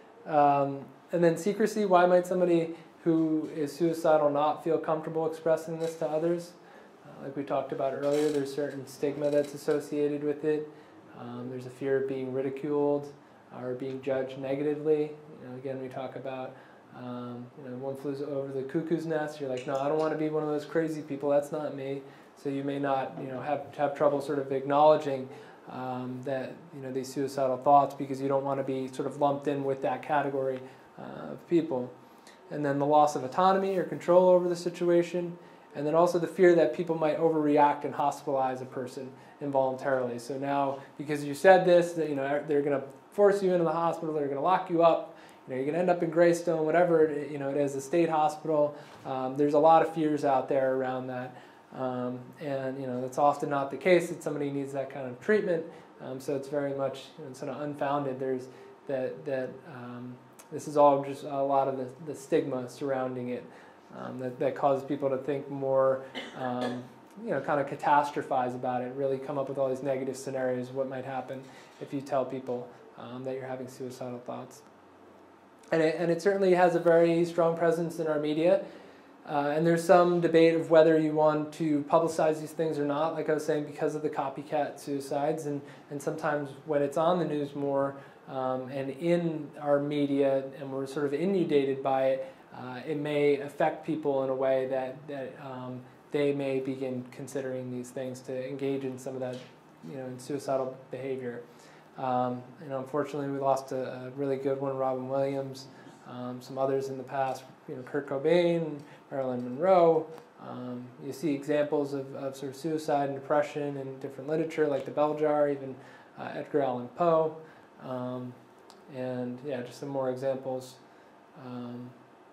Um, and then secrecy, why might somebody who is suicidal not feel comfortable expressing this to others? Uh, like we talked about earlier, there's certain stigma that's associated with it. Um, there's a fear of being ridiculed or being judged negatively. You know, again, we talk about, um, you know, one flew over the cuckoo's nest. You're like, no, I don't want to be one of those crazy people. That's not me. So you may not, you know, have have trouble sort of acknowledging um, that, you know, these suicidal thoughts because you don't want to be sort of lumped in with that category uh, of people. And then the loss of autonomy or control over the situation. And then also the fear that people might overreact and hospitalize a person involuntarily. So now, because you said this, that, you know, they're going to force you into the hospital, they're going to lock you up, you know, you're going to end up in Greystone, whatever it, you know, it is, a state hospital. Um, there's a lot of fears out there around that. Um, and, you know, that's often not the case that somebody needs that kind of treatment. Um, so it's very much, you know, sort of unfounded. There's that, that um, this is all just a lot of the, the stigma surrounding it. Um, that, that causes people to think more, um, you know, kind of catastrophize about it, really come up with all these negative scenarios of what might happen if you tell people um, that you're having suicidal thoughts. And it, and it certainly has a very strong presence in our media. Uh, and there's some debate of whether you want to publicize these things or not, like I was saying, because of the copycat suicides. And, and sometimes when it's on the news more um, and in our media and we're sort of inundated by it, Uh, it may affect people in a way that, that um, they may begin considering these things to engage in some of that, you know, in suicidal behavior. Um, you know, unfortunately, we lost a, a really good one, Robin Williams, um, some others in the past, you know, Kurt Cobain, Marilyn Monroe. Um, you see examples of, of sort of suicide and depression in different literature, like the Bell Jar, even uh, Edgar Allan Poe, um, and yeah, just some more examples. Um,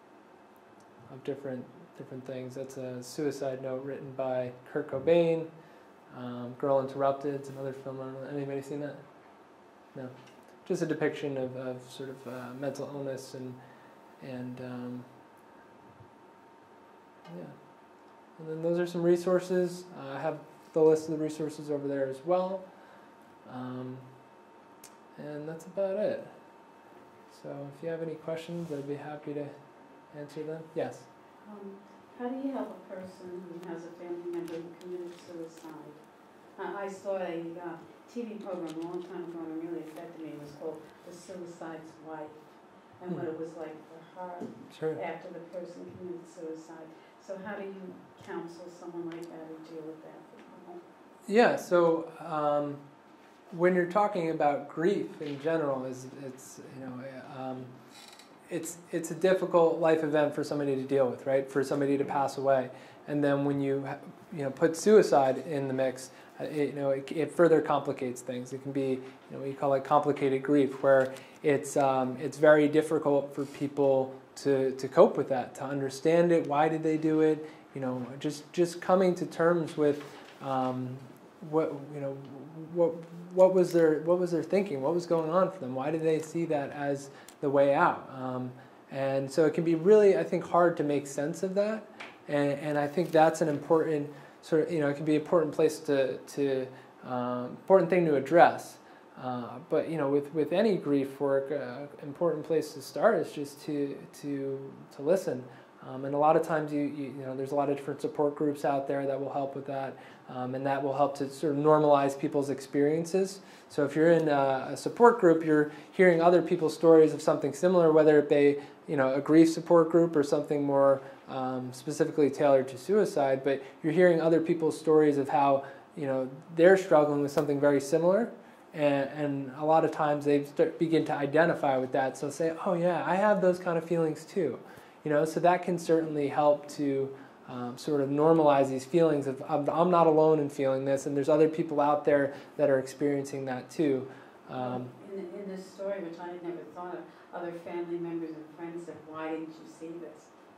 of different different things. That's a suicide note written by Kurt Cobain. Um, Girl Interrupted, it's another film. I don't know, anybody seen that? No. Just a depiction of, of sort of uh, mental illness and and um, yeah. And then those are some resources. Uh, I have the list of the resources over there as well. Um, and that's about it. So if you have any questions, I'd be happy to answer them? Yes. Um, how do you help a person who has a family member who committed suicide? Uh, I saw a uh, T V program a long time ago and it really affected me. It was called The Suicide's Wife, and what it was like for her Sure. after the person committed suicide. So how do you counsel someone like that or deal with that for people? Yeah, so um, when you're talking about grief in general, is it's, you know, um, It's it's a difficult life event for somebody to deal with, right? For somebody to pass away, and then when you you know put suicide in the mix, it, you know it, it further complicates things. It can be, you know, we call it complicated grief, where it's um, it's very difficult for people to, to cope with that, to understand it. Why did they do it? You know, just just coming to terms with um, what you know what what was their what was their thinking? What was going on for them? Why did they see that as the way out? Um, and so it can be really, I think, hard to make sense of that. And, and I think that's an important sort of, you know, it can be an important place to, to um, important thing to address. Uh, but, you know, with, with any grief work, uh, important place to start is just to, to, to listen. Um, and a lot of times, you, you you know, there's a lot of different support groups out there that will help with that, um, and that will help to sort of normalize people's experiences. So if you're in a, a support group, you're hearing other people's stories of something similar, whether it be, you know, a grief support group or something more um, specifically tailored to suicide. But you're hearing other people's stories of how, you know, they're struggling with something very similar, and, and a lot of times they start, begin to identify with that. So say, oh yeah, I have those kind of feelings too. You know, so that can certainly help to um, sort of normalize these feelings of, of I'm not alone in feeling this, and there's other people out there that are experiencing that too. Um, in, in this story, which I had never thought of, other family members and friends said, why didn't you see this?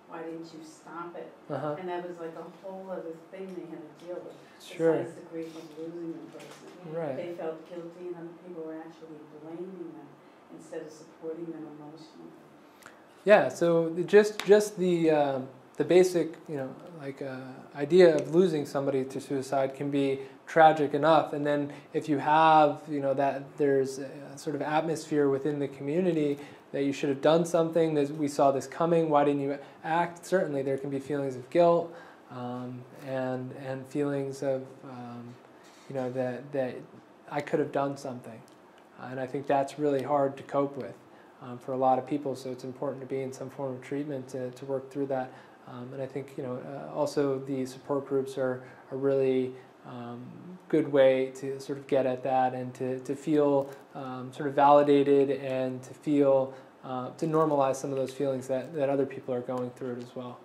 why didn't you stop it? Uh-huh. And that was like a whole other thing they had to deal with. Sure. Besides the grief of losing the person. Right. They felt guilty and other people were actually blaming them instead of supporting them emotionally. Yeah, so the- just just the um, the basic, you know, like uh, idea of losing somebody to suicide can be tragic enough, and then if you have, you know, that there's a sort of atmosphere within the community that you should have done something, that we saw this coming, why didn't you act? Certainly there can be feelings of guilt um, and and feelings of um, you know, that that I could have done something, uh, and I think that's really hard to cope with. Um, for a lot of people, so it's important to be in some form of treatment to, to work through that. Um, and I think, you know, uh, also the support groups are a really um, good way to sort of get at that and to, to feel um, sort of validated and to feel, uh, to normalize some of those feelings that, that other people are going through it as well.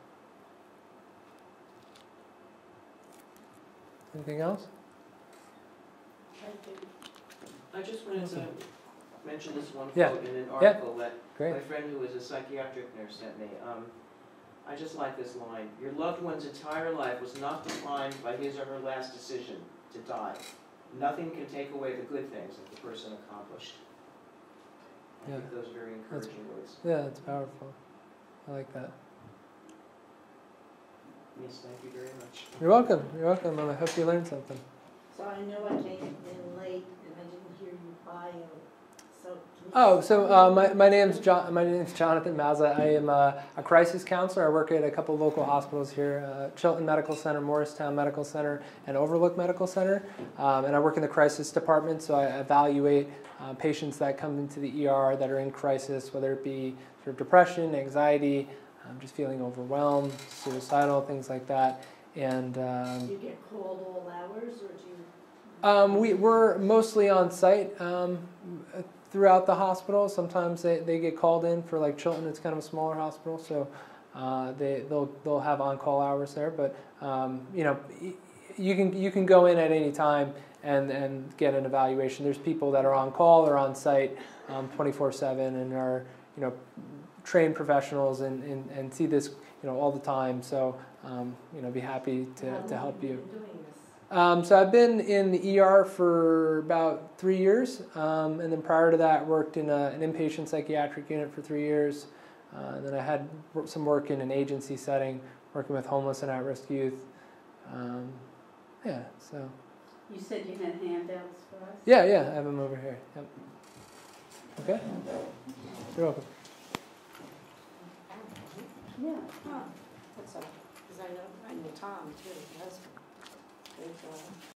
Anything else? I just wanted to mention this one Yeah. quote in an Yeah. article that Great. my friend who is a psychiatric nurse sent me. Um, I just like this line. Your loved one's entire life was not defined by his or her last decision to die. Nothing can take away the good things that the person accomplished. I Yeah. think those are very encouraging words. Yeah, it's powerful. I like that. Yes, thank you very much. You're welcome. You're welcome, and I hope you learned something. So I know I came in late and I didn't hear you bio, so. can you Oh, just so tell uh, me- my, my name's John. My name's Jonathan Mazza. I am a, a crisis counselor. I work at a couple local hospitals here: uh, Chilton Medical Center, Morristown Medical Center, and Overlook Medical Center. Um, and I work in the crisis department, so I evaluate uh, patients that come into the E R that are in crisis, whether it be sort of depression, anxiety, um, just feeling overwhelmed, suicidal, things like that. And um, Do you get called all hours or do you? Um, we, we're mostly on site um, throughout the hospital. Sometimes they, they get called in for, like, Chilton. It's kind of a smaller hospital, so uh, they they'll they'll have on-call hours there. But um, you know, you can you can go in at any time and and get an evaluation. There's people that are on call or on site um, twenty-four seven and are, you know, trained professionals and, and, and see this, you know, all the time. So um, you know, be happy to, How to long help have you you. been doing this? Um, so I've been in the E R for about three years, um, and then prior to that worked in a, an inpatient psychiatric unit for three years. Uh, and then I had wor- some work in an agency setting, working with homeless and at-risk youth. Um, yeah, so. You said you had handouts for us? Yeah, yeah, I have them over here. Yep. Okay? You're welcome. Yeah. Huh, that's all, because I know, I know Tom too, his husband. They've, uh,